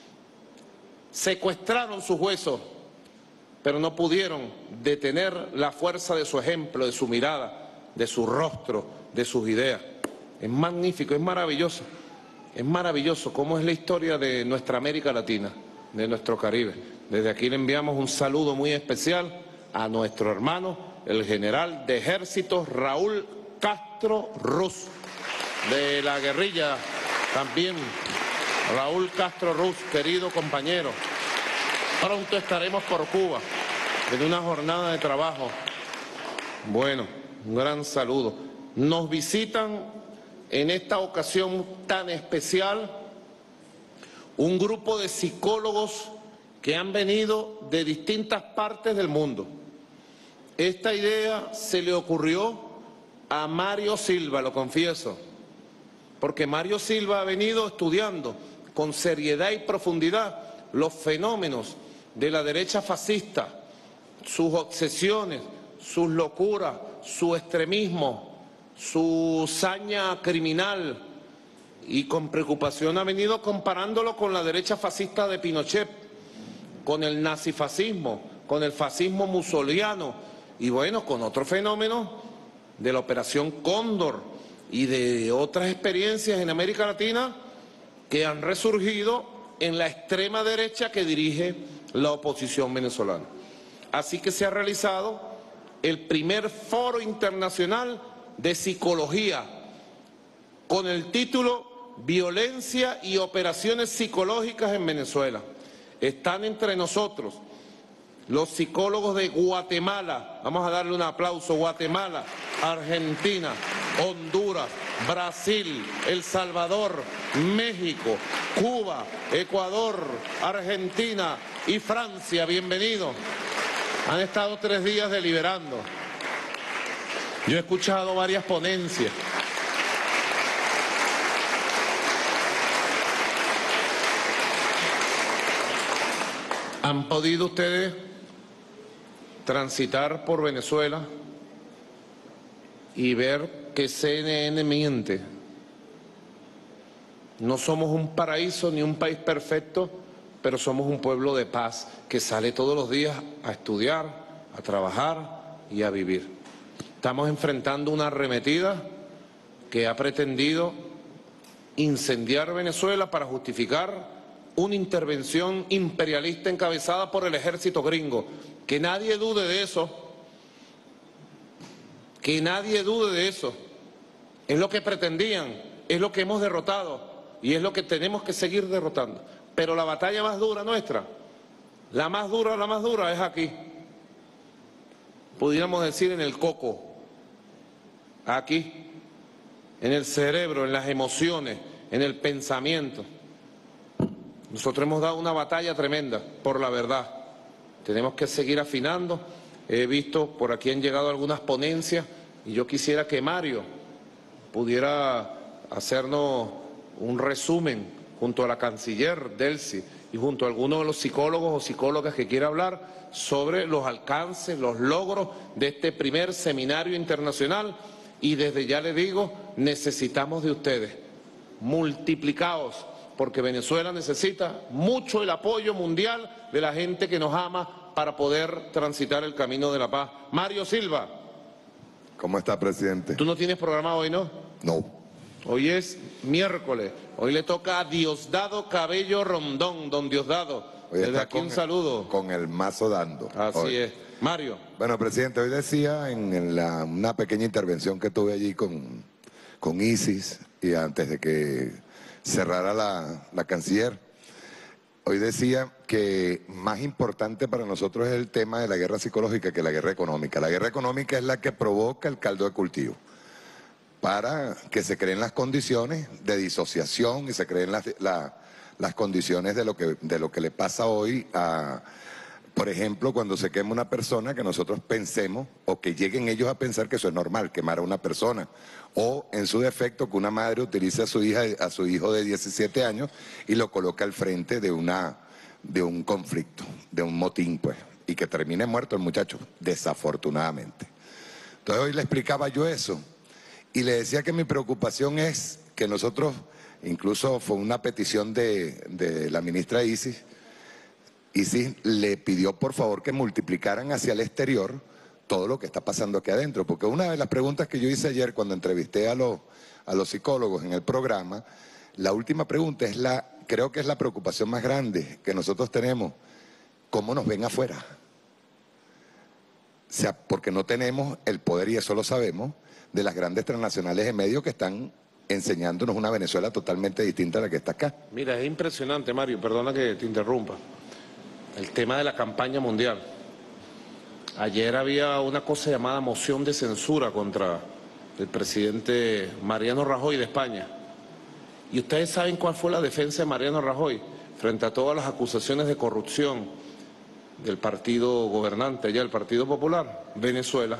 secuestraron sus huesos, pero no pudieron detener la fuerza de su ejemplo, de su mirada, de su rostro, de sus ideas. Es magnífico, es maravilloso. Es maravilloso cómo es la historia de nuestra América Latina, de nuestro Caribe. Desde aquí le enviamos un saludo muy especial a nuestro hermano, el general de ejército Raúl Castro Ruz, de la guerrilla también. Raúl Castro Ruz, querido compañero. Pronto estaremos por Cuba en una jornada de trabajo. Bueno, un gran saludo. Nos visitan en esta ocasión tan especial un grupo de psicólogos que han venido de distintas partes del mundo. Esta idea se le ocurrió a Mario Silva, lo confieso, porque Mario Silva ha venido estudiando con seriedad y profundidad los fenómenos de la derecha fascista, sus obsesiones, sus locuras, su extremismo, su saña criminal, y con preocupación ha venido comparándolo con la derecha fascista de Pinochet, con el nazifascismo, con el fascismo musoliano y bueno, con otros fenómenos de la Operación Cóndor y de otras experiencias en América Latina que han resurgido en la extrema derecha que dirige la oposición venezolana. Así que se ha realizado el primer foro internacional de psicología con el título Violencia y operaciones psicológicas en Venezuela. Están entre nosotros los psicólogos de Guatemala, vamos a darle un aplauso, Guatemala, Argentina, Honduras, Brasil, El Salvador, México, Cuba, Ecuador, Argentina y Francia, bienvenidos. Han estado 3 días deliberando. Yo he escuchado varias ponencias. ¿Han podido ustedes transitar por Venezuela y ver que CNN miente? No somos un paraíso ni un país perfecto, pero somos un pueblo de paz que sale todos los días a estudiar, a trabajar y a vivir. Estamos enfrentando una arremetida que ha pretendido incendiar Venezuela para justificar una intervención imperialista encabezada por el ejército gringo. Que nadie dude de eso. Que nadie dude de eso. Es lo que pretendían, es lo que hemos derrotado y es lo que tenemos que seguir derrotando. Pero la batalla más dura nuestra, la más dura es aquí. Pudiéramos decir en el coco. Aquí, en el cerebro, en las emociones, en el pensamiento. Nosotros hemos dado una batalla tremenda por la verdad. Tenemos que seguir afinando. He visto, por aquí han llegado algunas ponencias y yo quisiera que Mario pudiera hacernos un resumen junto a la canciller Delcy y junto a alguno de los psicólogos o psicólogas que quiera hablar sobre los alcances, los logros de este primer seminario internacional. Y desde ya le digo, necesitamos de ustedes, multiplicados, porque Venezuela necesita mucho el apoyo mundial de la gente que nos ama para poder transitar el camino de la paz. Mario Silva. ¿Cómo está, presidente? ¿Tú no tienes programa hoy, no? No. Hoy es miércoles. Hoy le toca a Diosdado Cabello Rondón, don Diosdado. Hoy desde está aquí un saludo. Con el mazo dando. Así hoy es. Mario. Bueno, presidente, hoy decía en una pequeña intervención que tuve allí con Isis y antes de que cerrara la canciller, hoy decía que más importante para nosotros es el tema de la guerra psicológica que la guerra económica. La guerra económica es la que provoca el caldo de cultivo para que se creen las condiciones de disociación y se creen las condiciones de lo que le pasa hoy a, por ejemplo, cuando se quema una persona, que nosotros pensemos o que lleguen ellos a pensar que eso es normal, quemar a una persona, o en su defecto que una madre utilice a su hijo de 17 años y lo coloque al frente de un conflicto, de un motín, pues, y que termine muerto el muchacho, desafortunadamente. Entonces hoy le explicaba yo eso y le decía que mi preocupación es que nosotros, incluso fue una petición de la ministra Isis le pidió por favor que multiplicaran hacia el exterior todo lo que está pasando aquí adentro, porque una de las preguntas que yo hice ayer cuando entrevisté a los psicólogos en el programa, la última pregunta es creo que es la preocupación más grande que nosotros tenemos, ¿cómo nos ven afuera? O sea, porque no tenemos el poder, y eso lo sabemos, de las grandes transnacionales de medios que están enseñándonos una Venezuela totalmente distinta a la que está acá. Mira, es impresionante, Mario, perdona que te interrumpa, el tema de la campaña mundial. Ayer había una cosa llamada moción de censura contra el presidente Mariano Rajoy de España. ¿Y ustedes saben cuál fue la defensa de Mariano Rajoy frente a todas las acusaciones de corrupción del partido gobernante, allá el Partido Popular? Venezuela.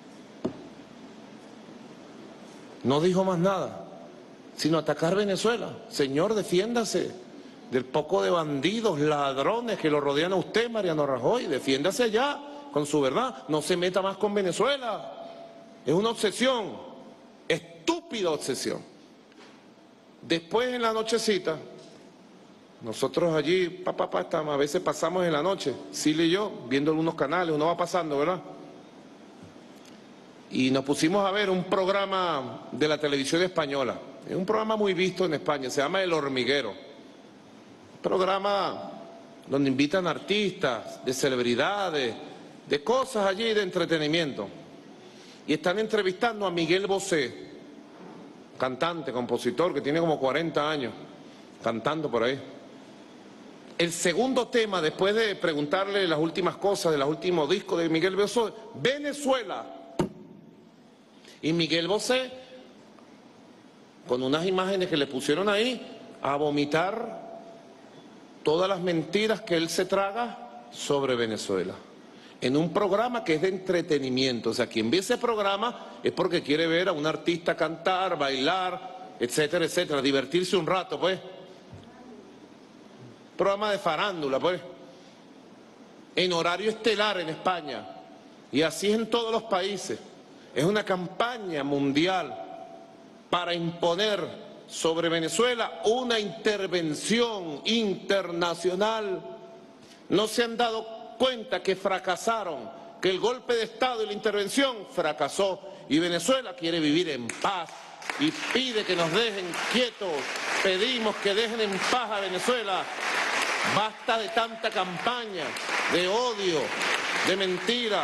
No dijo más nada, sino atacar Venezuela. Señor, defiéndase del poco de bandidos, ladrones que lo rodean a usted, Mariano Rajoy. Defiéndase allá con su verdad. No se meta más con Venezuela. Es una obsesión, estúpida obsesión. Después en la nochecita, nosotros allí, a veces pasamos en la noche, Silvia y yo, viendo algunos canales, uno va pasando, ¿verdad? Y nos pusimos a ver un programa de la televisión española. Es un programa muy visto en España, se llama El Hormiguero. Un programa donde invitan artistas, de celebridades, de cosas allí de entretenimiento. Y están entrevistando a Miguel Bosé, cantante, compositor, que tiene como 40 años, cantando por ahí. El segundo tema, después de preguntarle las últimas cosas de los últimos discos de Miguel Bosé, Venezuela. Y Miguel Bosé, con unas imágenes que le pusieron ahí, a vomitar todas las mentiras que él se traga sobre Venezuela. En un programa que es de entretenimiento. O sea, quien ve ese programa es porque quiere ver a un artista cantar, bailar, etcétera, etcétera, divertirse un rato, pues. Programa de farándula, pues. En horario estelar en España. Y así es en todos los países. Es una campaña mundial para imponer sobre Venezuela una intervención internacional. No se han dado cuenta que fracasaron, que el golpe de Estado y la intervención fracasó y Venezuela quiere vivir en paz y pide que nos dejen quietos. Pedimos que dejen en paz a Venezuela. Basta de tanta campaña, de odio, de mentira.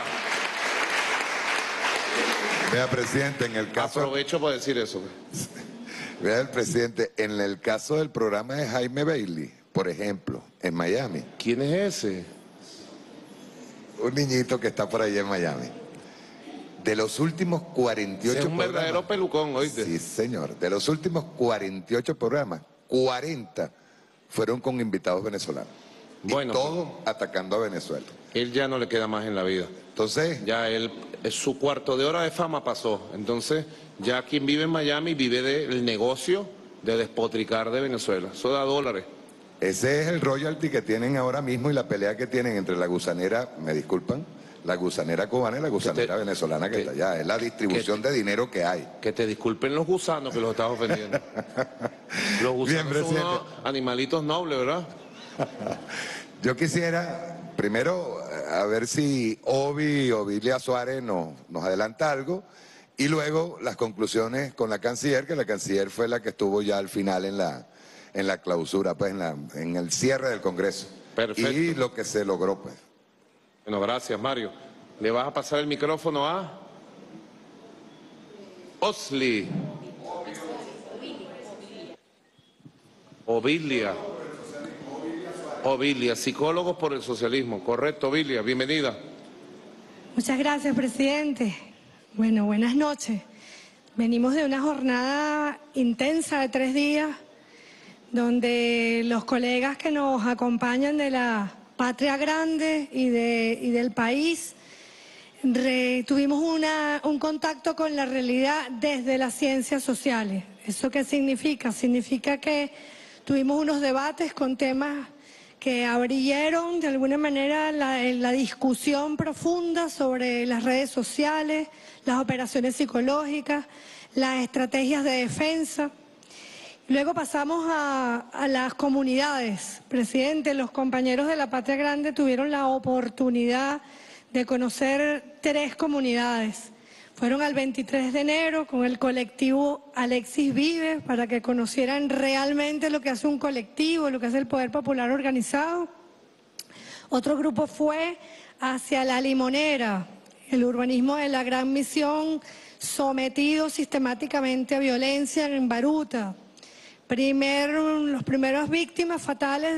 Vea, presidente, en el caso... Aprovecho para decir eso. Vea, el presidente, en el caso del programa de Jaime Bailey, por ejemplo, en Miami. ¿Quién es ese? Un niñito que está por ahí en Miami. De los últimos 48 Es un verdadero pelucón, oíste. Sí, señor. De los últimos 48 programas, 40 fueron con invitados venezolanos. Bueno, y todos atacando a Venezuela. Él ya no le queda más en la vida. Entonces, ya él, su cuarto de hora de fama pasó. Entonces, ya quien vive en Miami vive del negocio de despotricar de Venezuela. Eso da dólares. ese es el royalty que tienen ahora mismo y la pelea que tienen entre la gusanera, me disculpan, la gusanera cubana y la gusanera venezolana que está allá. Es la distribución de dinero que hay. Que te disculpen los gusanos que los estás ofendiendo. Los gusanos son unos animalitos nobles, ¿verdad? Yo quisiera, primero, a ver si Ovilia Suárez nos adelanta algo, y luego las conclusiones con la canciller, que la canciller fue la que estuvo ya al final en la clausura, pues en el cierre del Congreso. Perfecto. Y lo que se logró, pues. Bueno, gracias, Mario. Le vas a pasar el micrófono a Osli. Ovilia, Psicólogos por el Socialismo. Correcto, Ovilia, bienvenida. Muchas gracias, presidente. Bueno, buenas noches. Venimos de una jornada intensa de 3 días, donde los colegas que nos acompañan de la Patria Grande y del país, tuvimos un contacto con la realidad desde las ciencias sociales. ¿Eso qué significa? Significa que tuvimos unos debates con temas que abrieron de alguna manera la discusión profunda sobre las redes sociales, las operaciones psicológicas, las estrategias de defensa. Luego pasamos a las comunidades. Presidente, los compañeros de la Patria Grande tuvieron la oportunidad de conocer 3 comunidades. Fueron al 23 de enero con el colectivo Alexis Vive para que conocieran realmente lo que hace un colectivo, lo que hace el Poder Popular organizado. Otro grupo fue hacia La Limonera, el urbanismo de la Gran Misión sometido sistemáticamente a violencia en Baruta. Los primeros víctimas fatales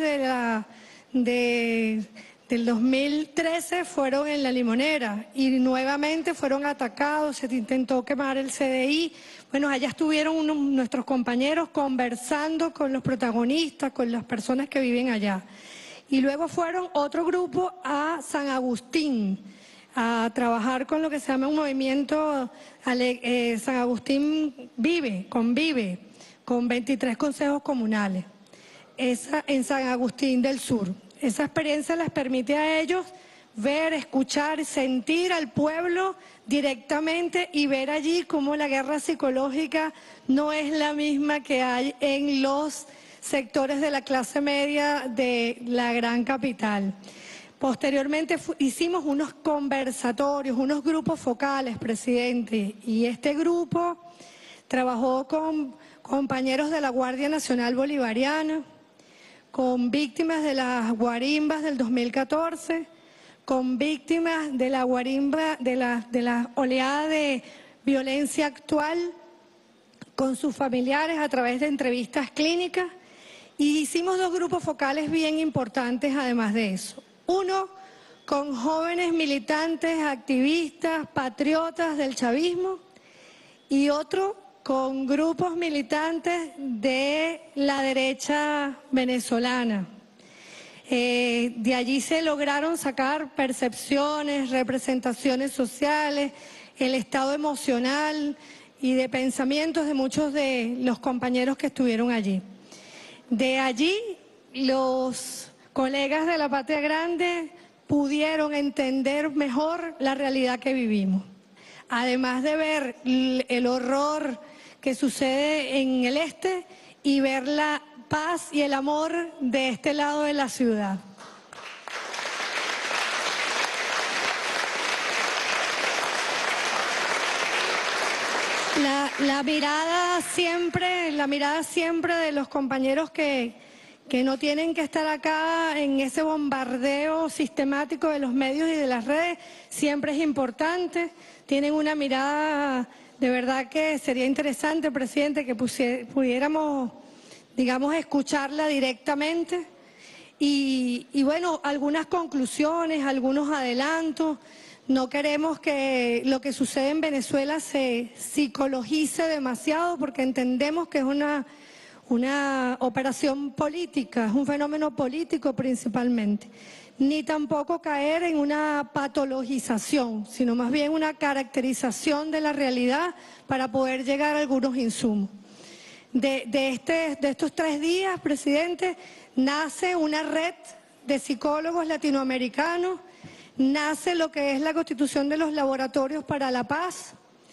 del 2013 fueron en La Limonera y nuevamente fueron atacados, se intentó quemar el CDI. Bueno, allá estuvieron nuestros compañeros conversando con los protagonistas, con las personas que viven allá. Y luego fueron otro grupo a San Agustín, a trabajar con lo que se llama un movimiento San Agustín Convive, con 23 consejos comunales, en San Agustín del Sur. Esa experiencia les permite a ellos ver, escuchar, sentir al pueblo directamente y ver allí cómo la guerra psicológica no es la misma que hay en los sectores de la clase media de la gran capital. Posteriormente hicimos unos conversatorios, unos grupos focales, presidente, y este grupo trabajó con compañeros de la Guardia Nacional Bolivariana, con víctimas de las guarimbas del 2014, con víctimas de la guarimba, de la oleada de violencia actual, con sus familiares a través de entrevistas clínicas, y hicimos 2 grupos focales bien importantes además de eso. Uno con jóvenes militantes, activistas, patriotas del chavismo, y otro con grupos militantes de la derecha venezolana. De allí se lograron sacar percepciones, representaciones sociales, el estado emocional y de pensamientos de muchos de los compañeros que estuvieron allí. De allí los colegas de la Patria Grande pudieron entender mejor la realidad que vivimos. Además de ver el horror que sucede en el este y ver la paz y el amor de este lado de la ciudad. La mirada siempre de los compañeros que no tienen que estar acá en ese bombardeo sistemático de los medios y de las redes, siempre es importante. Tienen una mirada, de verdad que sería interesante, presidente, que pudiéramos, digamos, escucharla directamente. Y bueno, algunas conclusiones, algunos adelantos No queremos que lo que sucede en Venezuela se psicologice demasiado porque entendemos que es una operación política, es un fenómeno político principalmente. Ni tampoco caer en una patologización, sino más bien una caracterización de la realidad para poder llegar a algunos insumos. De estos 3 días, presidente, nace una red de psicólogos latinoamericanos, nace lo que es la constitución de los laboratorios para la paz,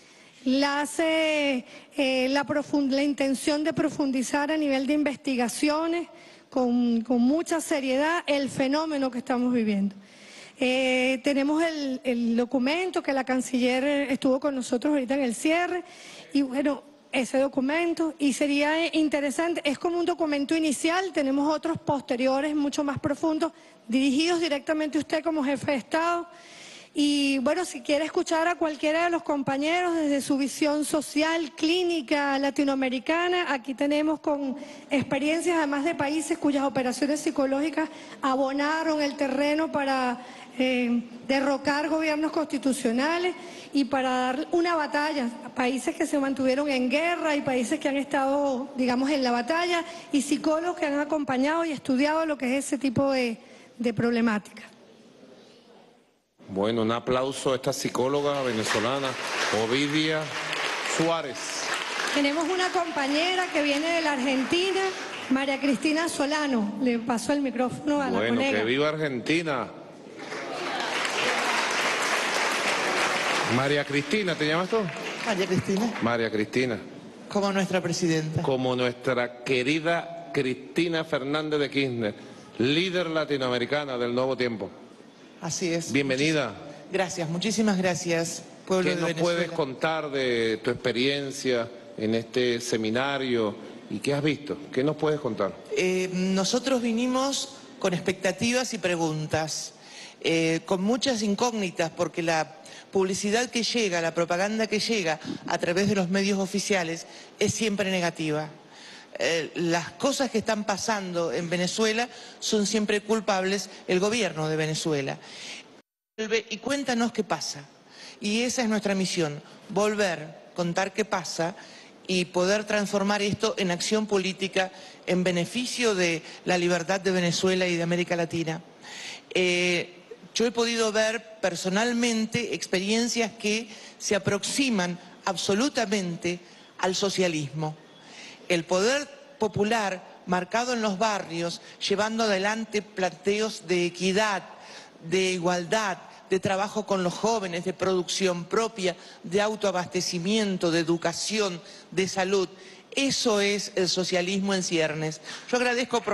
nace la intención de profundizar a nivel de investigaciones con mucha seriedad el fenómeno que estamos viviendo. Tenemos el documento que la canciller estuvo con nosotros ahorita en el cierre y bueno, ese documento, y sería interesante, es como un documento inicial, tenemos otros posteriores mucho más profundos, dirigidos directamente a usted como jefe de Estado, y bueno, si quiere escuchar a cualquiera de los compañeros desde su visión social, clínica, latinoamericana, aquí tenemos con experiencias además de países cuyas operaciones psicológicas abonaron el terreno para derrocar gobiernos constitucionales y para dar una batalla a países que se mantuvieron en guerra y países que han estado, digamos, en la batalla y psicólogos que han acompañado y estudiado lo que es ese tipo de problemática. Bueno, un aplauso a esta psicóloga venezolana, Ovidia Suárez. Tenemos una compañera que viene de la Argentina, María Cristina Solano. Le paso el micrófono a la colega. Bueno, que viva Argentina. María Cristina, ¿te llamas tú? María Cristina. María Cristina. Como nuestra presidenta. Como nuestra querida Cristina Fernández de Kirchner, líder latinoamericana del Nuevo Tiempo. Así es. Bienvenida. Gracias, muchísimas gracias, pueblo de Venezuela. ¿Qué nos puedes contar de tu experiencia en este seminario y qué has visto? ¿Qué nos puedes contar? Nosotros vinimos con expectativas y preguntas, con muchas incógnitas, porque la publicidad que llega, la propaganda que llega a través de los medios oficiales es siempre negativa. Las cosas que están pasando en Venezuela son siempre culpables el gobierno de Venezuela. Y cuéntanos qué pasa. Y esa es nuestra misión, volver, contar qué pasa y poder transformar esto en acción política en beneficio de la libertad de Venezuela y de América Latina. Yo he podido ver personalmente experiencias que se aproximan absolutamente al socialismo. El poder popular marcado en los barrios, llevando adelante planteos de equidad, de igualdad, de trabajo con los jóvenes, de producción propia, de autoabastecimiento, de educación, de salud. Eso es el socialismo en ciernes. Yo agradezco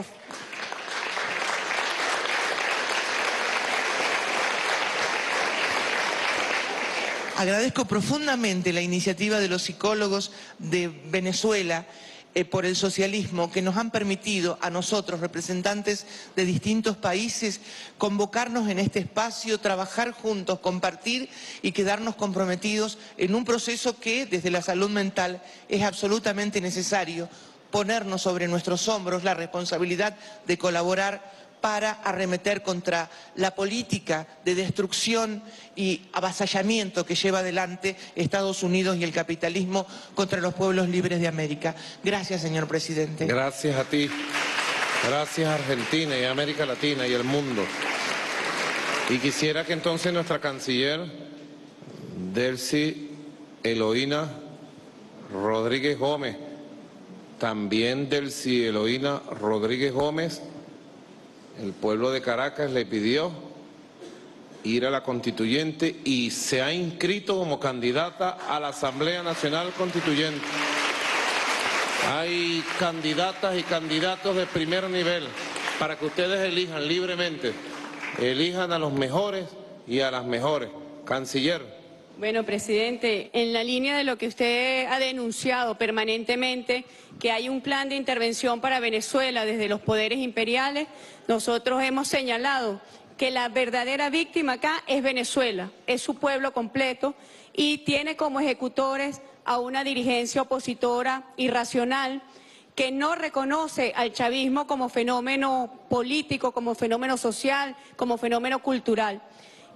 profundamente la iniciativa de los psicólogos de Venezuela por el socialismo, que nos han permitido a nosotros, representantes de distintos países, convocarnos en este espacio, trabajar juntos, compartir y quedarnos comprometidos en un proceso que desde la salud mental es absolutamente necesario ponernos sobre nuestros hombros la responsabilidad de colaborar para arremeter contra la política de destrucción y avasallamiento que lleva adelante Estados Unidos y el capitalismo contra los pueblos libres de América. Gracias, señor presidente. Gracias a ti. Gracias, Argentina y América Latina y el mundo. Y quisiera que entonces nuestra canciller, Delcy Eloína Rodríguez Gómez, también Delcy Eloína Rodríguez Gómez, el pueblo de Caracas le pidió ir a la constituyente y se ha inscrito como candidata a la Asamblea Nacional Constituyente. Hay candidatas y candidatos de primer nivel para que ustedes elijan libremente. Elijan a los mejores y a las mejores. Canciller. Bueno, presidente, en la línea de lo que usted ha denunciado permanentemente, que hay un plan de intervención para Venezuela desde los poderes imperiales, nosotros hemos señalado que la verdadera víctima acá es Venezuela, es su pueblo completo y tiene como ejecutores a una dirigencia opositora irracional que no reconoce al chavismo como fenómeno político, como fenómeno social, como fenómeno cultural.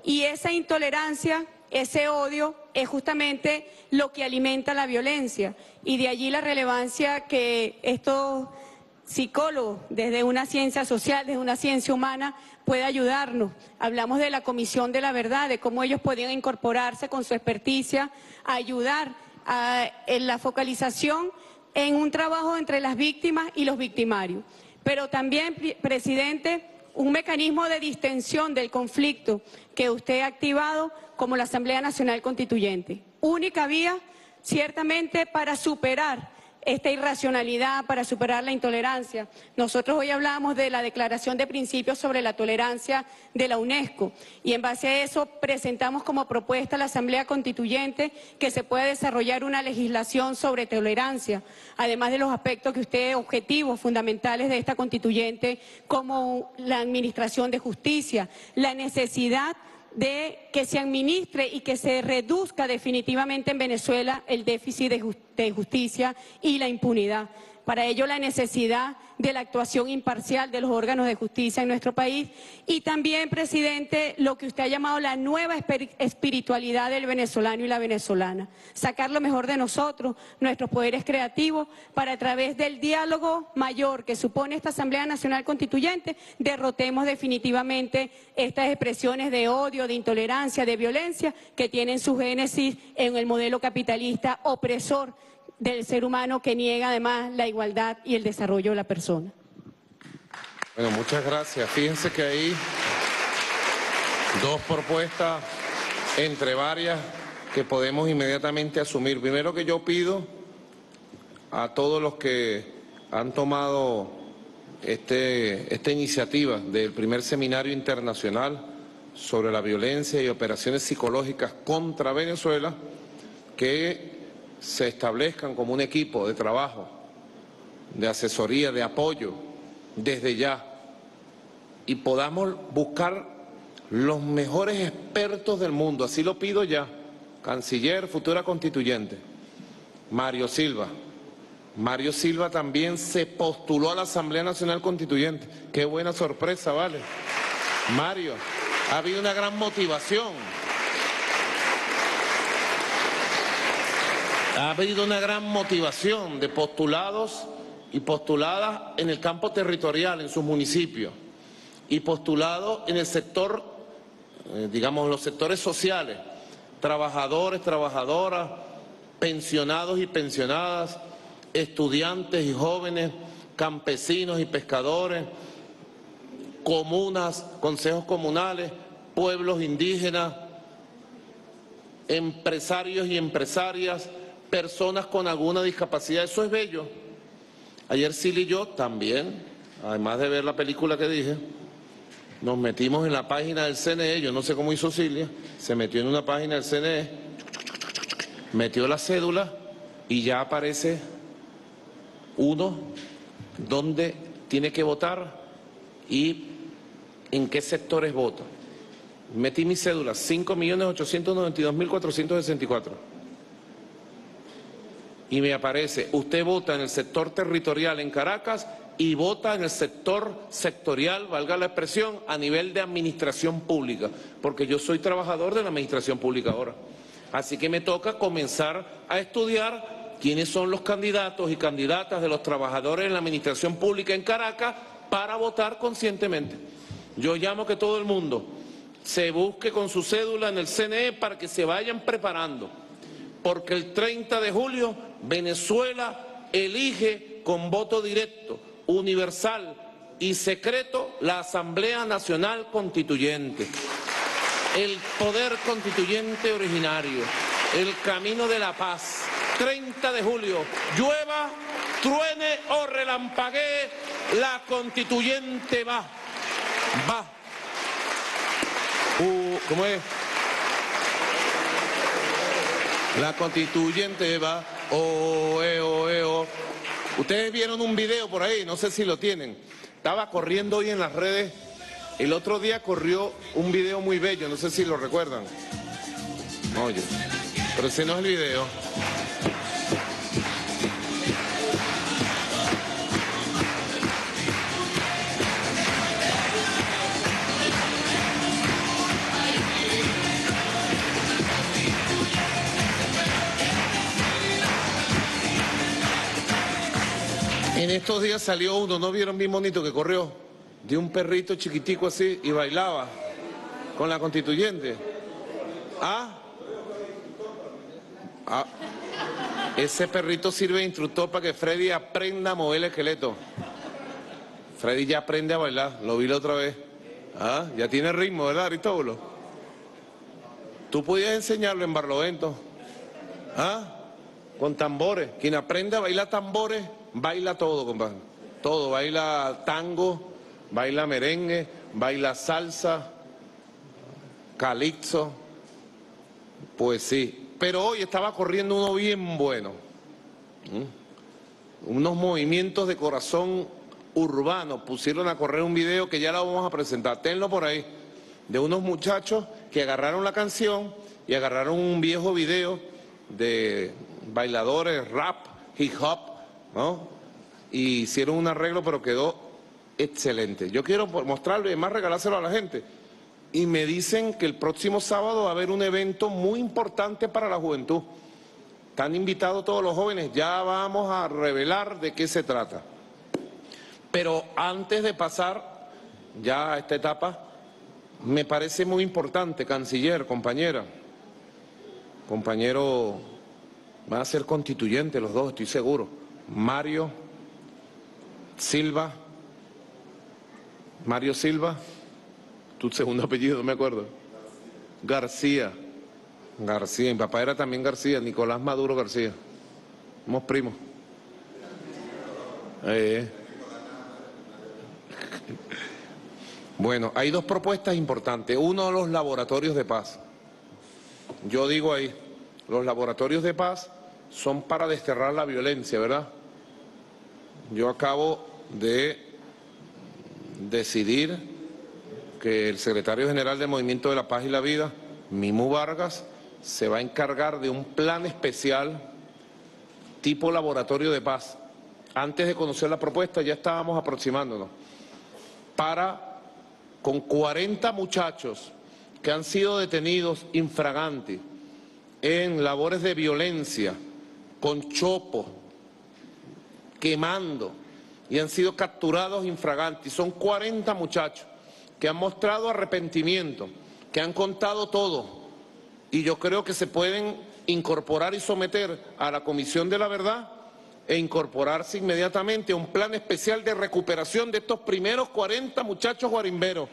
Y esa intolerancia, ese odio, es justamente lo que alimenta la violencia. Y de allí la relevancia que estos psicólogos, desde una ciencia social, desde una ciencia humana, puede ayudarnos. Hablamos de la Comisión de la Verdad, de cómo ellos podían incorporarse con su experticia, a ayudar en la focalización en un trabajo entre las víctimas y los victimarios. Pero también, presidente, un mecanismo de distensión del conflicto que usted ha activado como la Asamblea Nacional Constituyente. Única vía, ciertamente, para superar esta irracionalidad, para superar la intolerancia. Nosotros hoy hablamos de la Declaración de Principios sobre la Tolerancia de la UNESCO y en base a eso presentamos como propuesta a la Asamblea Constituyente que se pueda desarrollar una legislación sobre tolerancia, además de los aspectos que usted, objetivos fundamentales de esta constituyente, como la administración de justicia, la necesidad de que se administre y que se reduzca definitivamente en Venezuela el déficit de justicia y la impunidad. Para ello, la necesidad de la actuación imparcial de los órganos de justicia en nuestro país y también, presidente, lo que usted ha llamado la nueva espiritualidad del venezolano y la venezolana. Sacar lo mejor de nosotros, nuestros poderes creativos, para a través del diálogo mayor que supone esta Asamblea Nacional Constituyente, derrotemos definitivamente estas expresiones de odio, de intolerancia, de violencia que tienen su génesis en el modelo capitalista opresor del ser humano que niega además la igualdad y el desarrollo de la persona. Bueno, muchas gracias. Fíjense que hay dos propuestas entre varias que podemos inmediatamente asumir. Primero que yo pido a todos los que han tomado esta iniciativa del primer seminario internacional sobre la violencia y operaciones psicológicas contra Venezuela, que se establezcan como un equipo de trabajo, de asesoría, de apoyo, desde ya, y podamos buscar los mejores expertos del mundo, así lo pido ya, canciller, futura constituyente, Mario Silva. Mario Silva también se postuló a la Asamblea Nacional Constituyente, qué buena sorpresa, ¿vale? Mario, ha habido una gran motivación. Ha habido una gran motivación de postulados y postuladas en el campo territorial, en sus municipios, y postulados en el sector, digamos, los sectores sociales, trabajadores, trabajadoras, pensionados y pensionadas, estudiantes y jóvenes, campesinos y pescadores, comunas, consejos comunales, pueblos indígenas, empresarios y empresarias, personas con alguna discapacidad. Eso es bello. Ayer Silly y yo también, además de ver la película que dije, nos metimos en la página del CNE, yo no sé cómo hizo Silvia, se metió en una página del CNE, metió la cédula y ya aparece uno donde tiene que votar y en qué sectores vota. Metí mi cédula, 5.892.464. Y me aparece, usted vota en el sector territorial en Caracas y vota en el sector sectorial, valga la expresión, a nivel de administración pública, porque yo soy trabajador de la administración pública ahora. Así que me toca comenzar a estudiar quiénes son los candidatos y candidatas de los trabajadores en la administración pública en Caracas para votar conscientemente. Yo llamo que todo el mundo se busque con su cédula en el CNE para que se vayan preparando, porque el 30 de julio Venezuela elige con voto directo, universal y secreto la Asamblea Nacional Constituyente, el poder constituyente originario, el camino de la paz. 30 de julio, llueva, truene o relampaguee, la constituyente va. ¿Cómo es? La constituyente va, oh. Ustedes vieron un video por ahí, no sé si lo tienen. Estaba corriendo hoy en las redes, el otro día corrió un video muy bello, no sé si lo recuerdan. Oye, pero ese no es el video. En estos días salió uno, ¿no vieron bien bonito que corrió? De un perrito chiquitico así y bailaba con la constituyente. Ese perrito sirve de instructor para que Freddy aprenda a mover el esqueleto. Freddy ya aprende a bailar, lo vi la otra vez. Ya tiene ritmo, ¿verdad, Aristóbulo? Tú podías enseñarlo en Barlovento. Con tambores. Quien aprende a bailar tambores, baila todo, compadre. Todo, baila tango, baila merengue, baila salsa, calipso. Pues sí. Pero hoy estaba corriendo uno bien bueno. Unos movimientos de corazón urbano. Pusieron a correr un video que ya lo vamos a presentar. Tenlo por ahí. De unos muchachos que agarraron la canción y agarraron un viejo video de bailadores, rap, hip hop, ¿no? Y hicieron un arreglo, pero quedó excelente. Yo quiero mostrarlo y además regalárselo a la gente. Y me dicen que el próximo sábado va a haber un evento muy importante para la juventud. Están invitados todos los jóvenes, ya vamos a revelar de qué se trata. Pero antes de pasar ya a esta etapa, me parece muy importante, canciller, compañero, van a ser constituyentes los dos, estoy seguro. Mario Silva, tu segundo apellido, no me acuerdo. García, mi papá era también García, Nicolás Maduro García. Somos primos. Bueno, hay dos propuestas importantes. Uno, los laboratorios de paz. Yo digo ahí, los laboratorios de paz son para desterrar la violencia, ¿verdad? Yo acabo de decidir que el secretario general del Movimiento de la Paz y la Vida, Mimú Vargas, se va a encargar de un plan especial tipo laboratorio de paz. Antes de conocer la propuesta ya estábamos aproximándonos con 40 muchachos que han sido detenidos infraganti en labores de violencia, con chopo, quemando, y han sido capturados infraganti. Son 40 muchachos que han mostrado arrepentimiento, que han contado todo, y yo creo que se pueden incorporar y someter a la Comisión de la Verdad e incorporarse inmediatamente a un plan especial de recuperación de estos primeros 40 muchachos guarimberos.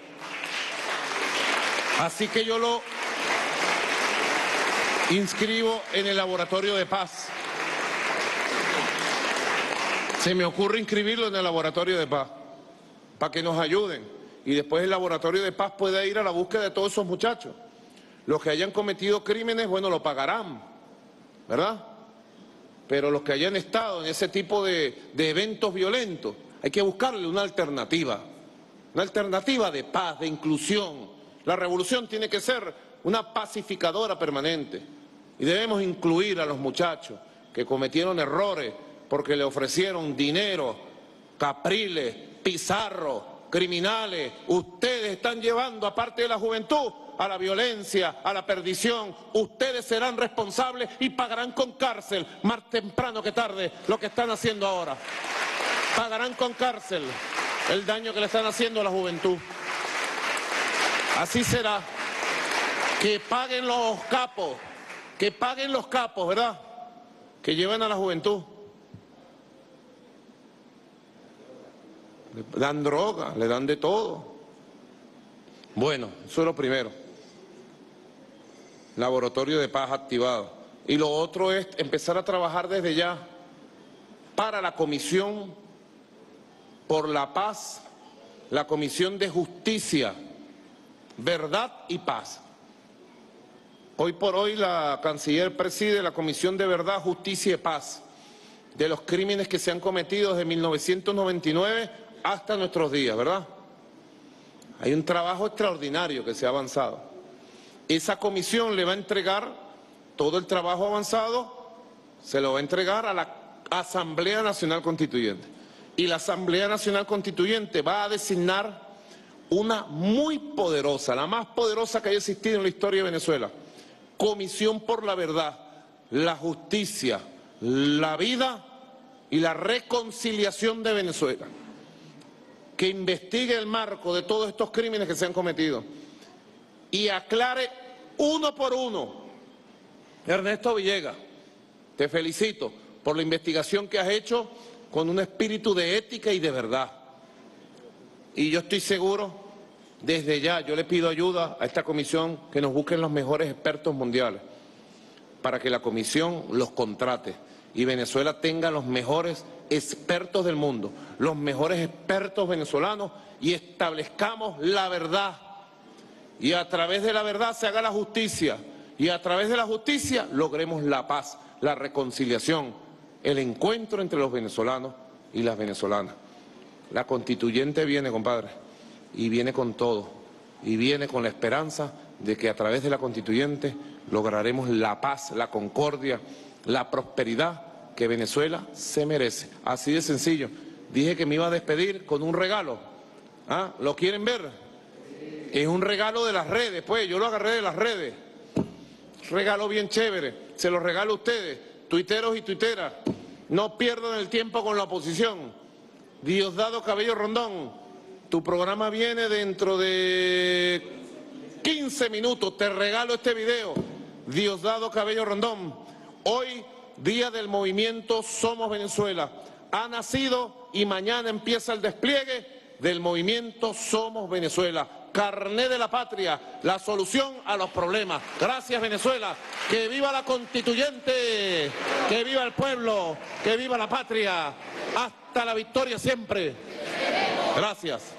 Así que yo lo inscribo en el laboratorio de paz. Se me ocurre inscribirlo en el laboratorio de paz, para que nos ayuden. Y después el laboratorio de paz puede ir a la búsqueda de todos esos muchachos. Los que hayan cometido crímenes, bueno, lo pagarán, ¿verdad? Pero los que hayan estado en ese tipo de eventos violentos, hay que buscarle una alternativa de paz, de inclusión. La revolución tiene que ser una pacificadora permanente. Y debemos incluir a los muchachos que cometieron errores porque le ofrecieron dinero, Capriles, Pizarro, criminales. Ustedes están llevando, aparte de la juventud, a la violencia, a la perdición. Ustedes serán responsables y pagarán con cárcel, más temprano que tarde, lo que están haciendo ahora. Pagarán con cárcel el daño que le están haciendo a la juventud. Así será. Que paguen los capos, ¿verdad? Que lleven a la juventud. Le dan droga, le dan de todo. Bueno, eso es lo primero. Laboratorio de paz activado. Y lo otro es empezar a trabajar desde ya para la Comisión por la Paz, la Comisión de Justicia, Verdad y Paz. Hoy por hoy la canciller preside la Comisión de Verdad, Justicia y Paz de los crímenes que se han cometido desde 1999 hasta nuestros días, ¿verdad? Hay un trabajo extraordinario que se ha avanzado. Esa comisión le va a entregar todo el trabajo avanzado, se lo va a entregar a la Asamblea Nacional Constituyente. Y la Asamblea Nacional Constituyente va a designar una muy poderosa, la más poderosa que haya existido en la historia de Venezuela. Comisión por la Verdad, la Justicia, la Vida y la reconciliación de Venezuela, que investigue el marco de todos estos crímenes que se han cometido y aclare uno por uno. Ernesto Villegas, te felicito por la investigación que has hecho con un espíritu de ética y de verdad. Y yo estoy seguro, desde ya, yo le pido ayuda a esta comisión que nos busquen los mejores expertos mundiales para que la comisión los contrate y Venezuela tenga los mejores expertos del mundo, los mejores expertos venezolanos y establezcamos la verdad. Y a través de la verdad se haga la justicia y a través de la justicia logremos la paz, la reconciliación, el encuentro entre los venezolanos y las venezolanas. La constituyente viene, compadre, y viene con todo, y viene con la esperanza de que a través de la constituyente lograremos la paz, la concordia, la prosperidad que Venezuela se merece. Así de sencillo. Dije que me iba a despedir con un regalo. ¿Ah? ¿Lo quieren ver? Es un regalo de las redes, pues, yo lo agarré de las redes. Regalo bien chévere, se lo regalo a ustedes, tuiteros y tuiteras. No pierdan el tiempo con la oposición. Diosdado Cabello Rondón, tu programa viene dentro de 15 minutos, te regalo este video. Diosdado Cabello Rondón, hoy, día del movimiento Somos Venezuela. Ha nacido y mañana empieza el despliegue del movimiento Somos Venezuela. Carné de la patria, la solución a los problemas. Gracias, Venezuela. Que viva la constituyente, que viva el pueblo, que viva la patria. Hasta la victoria siempre. Gracias.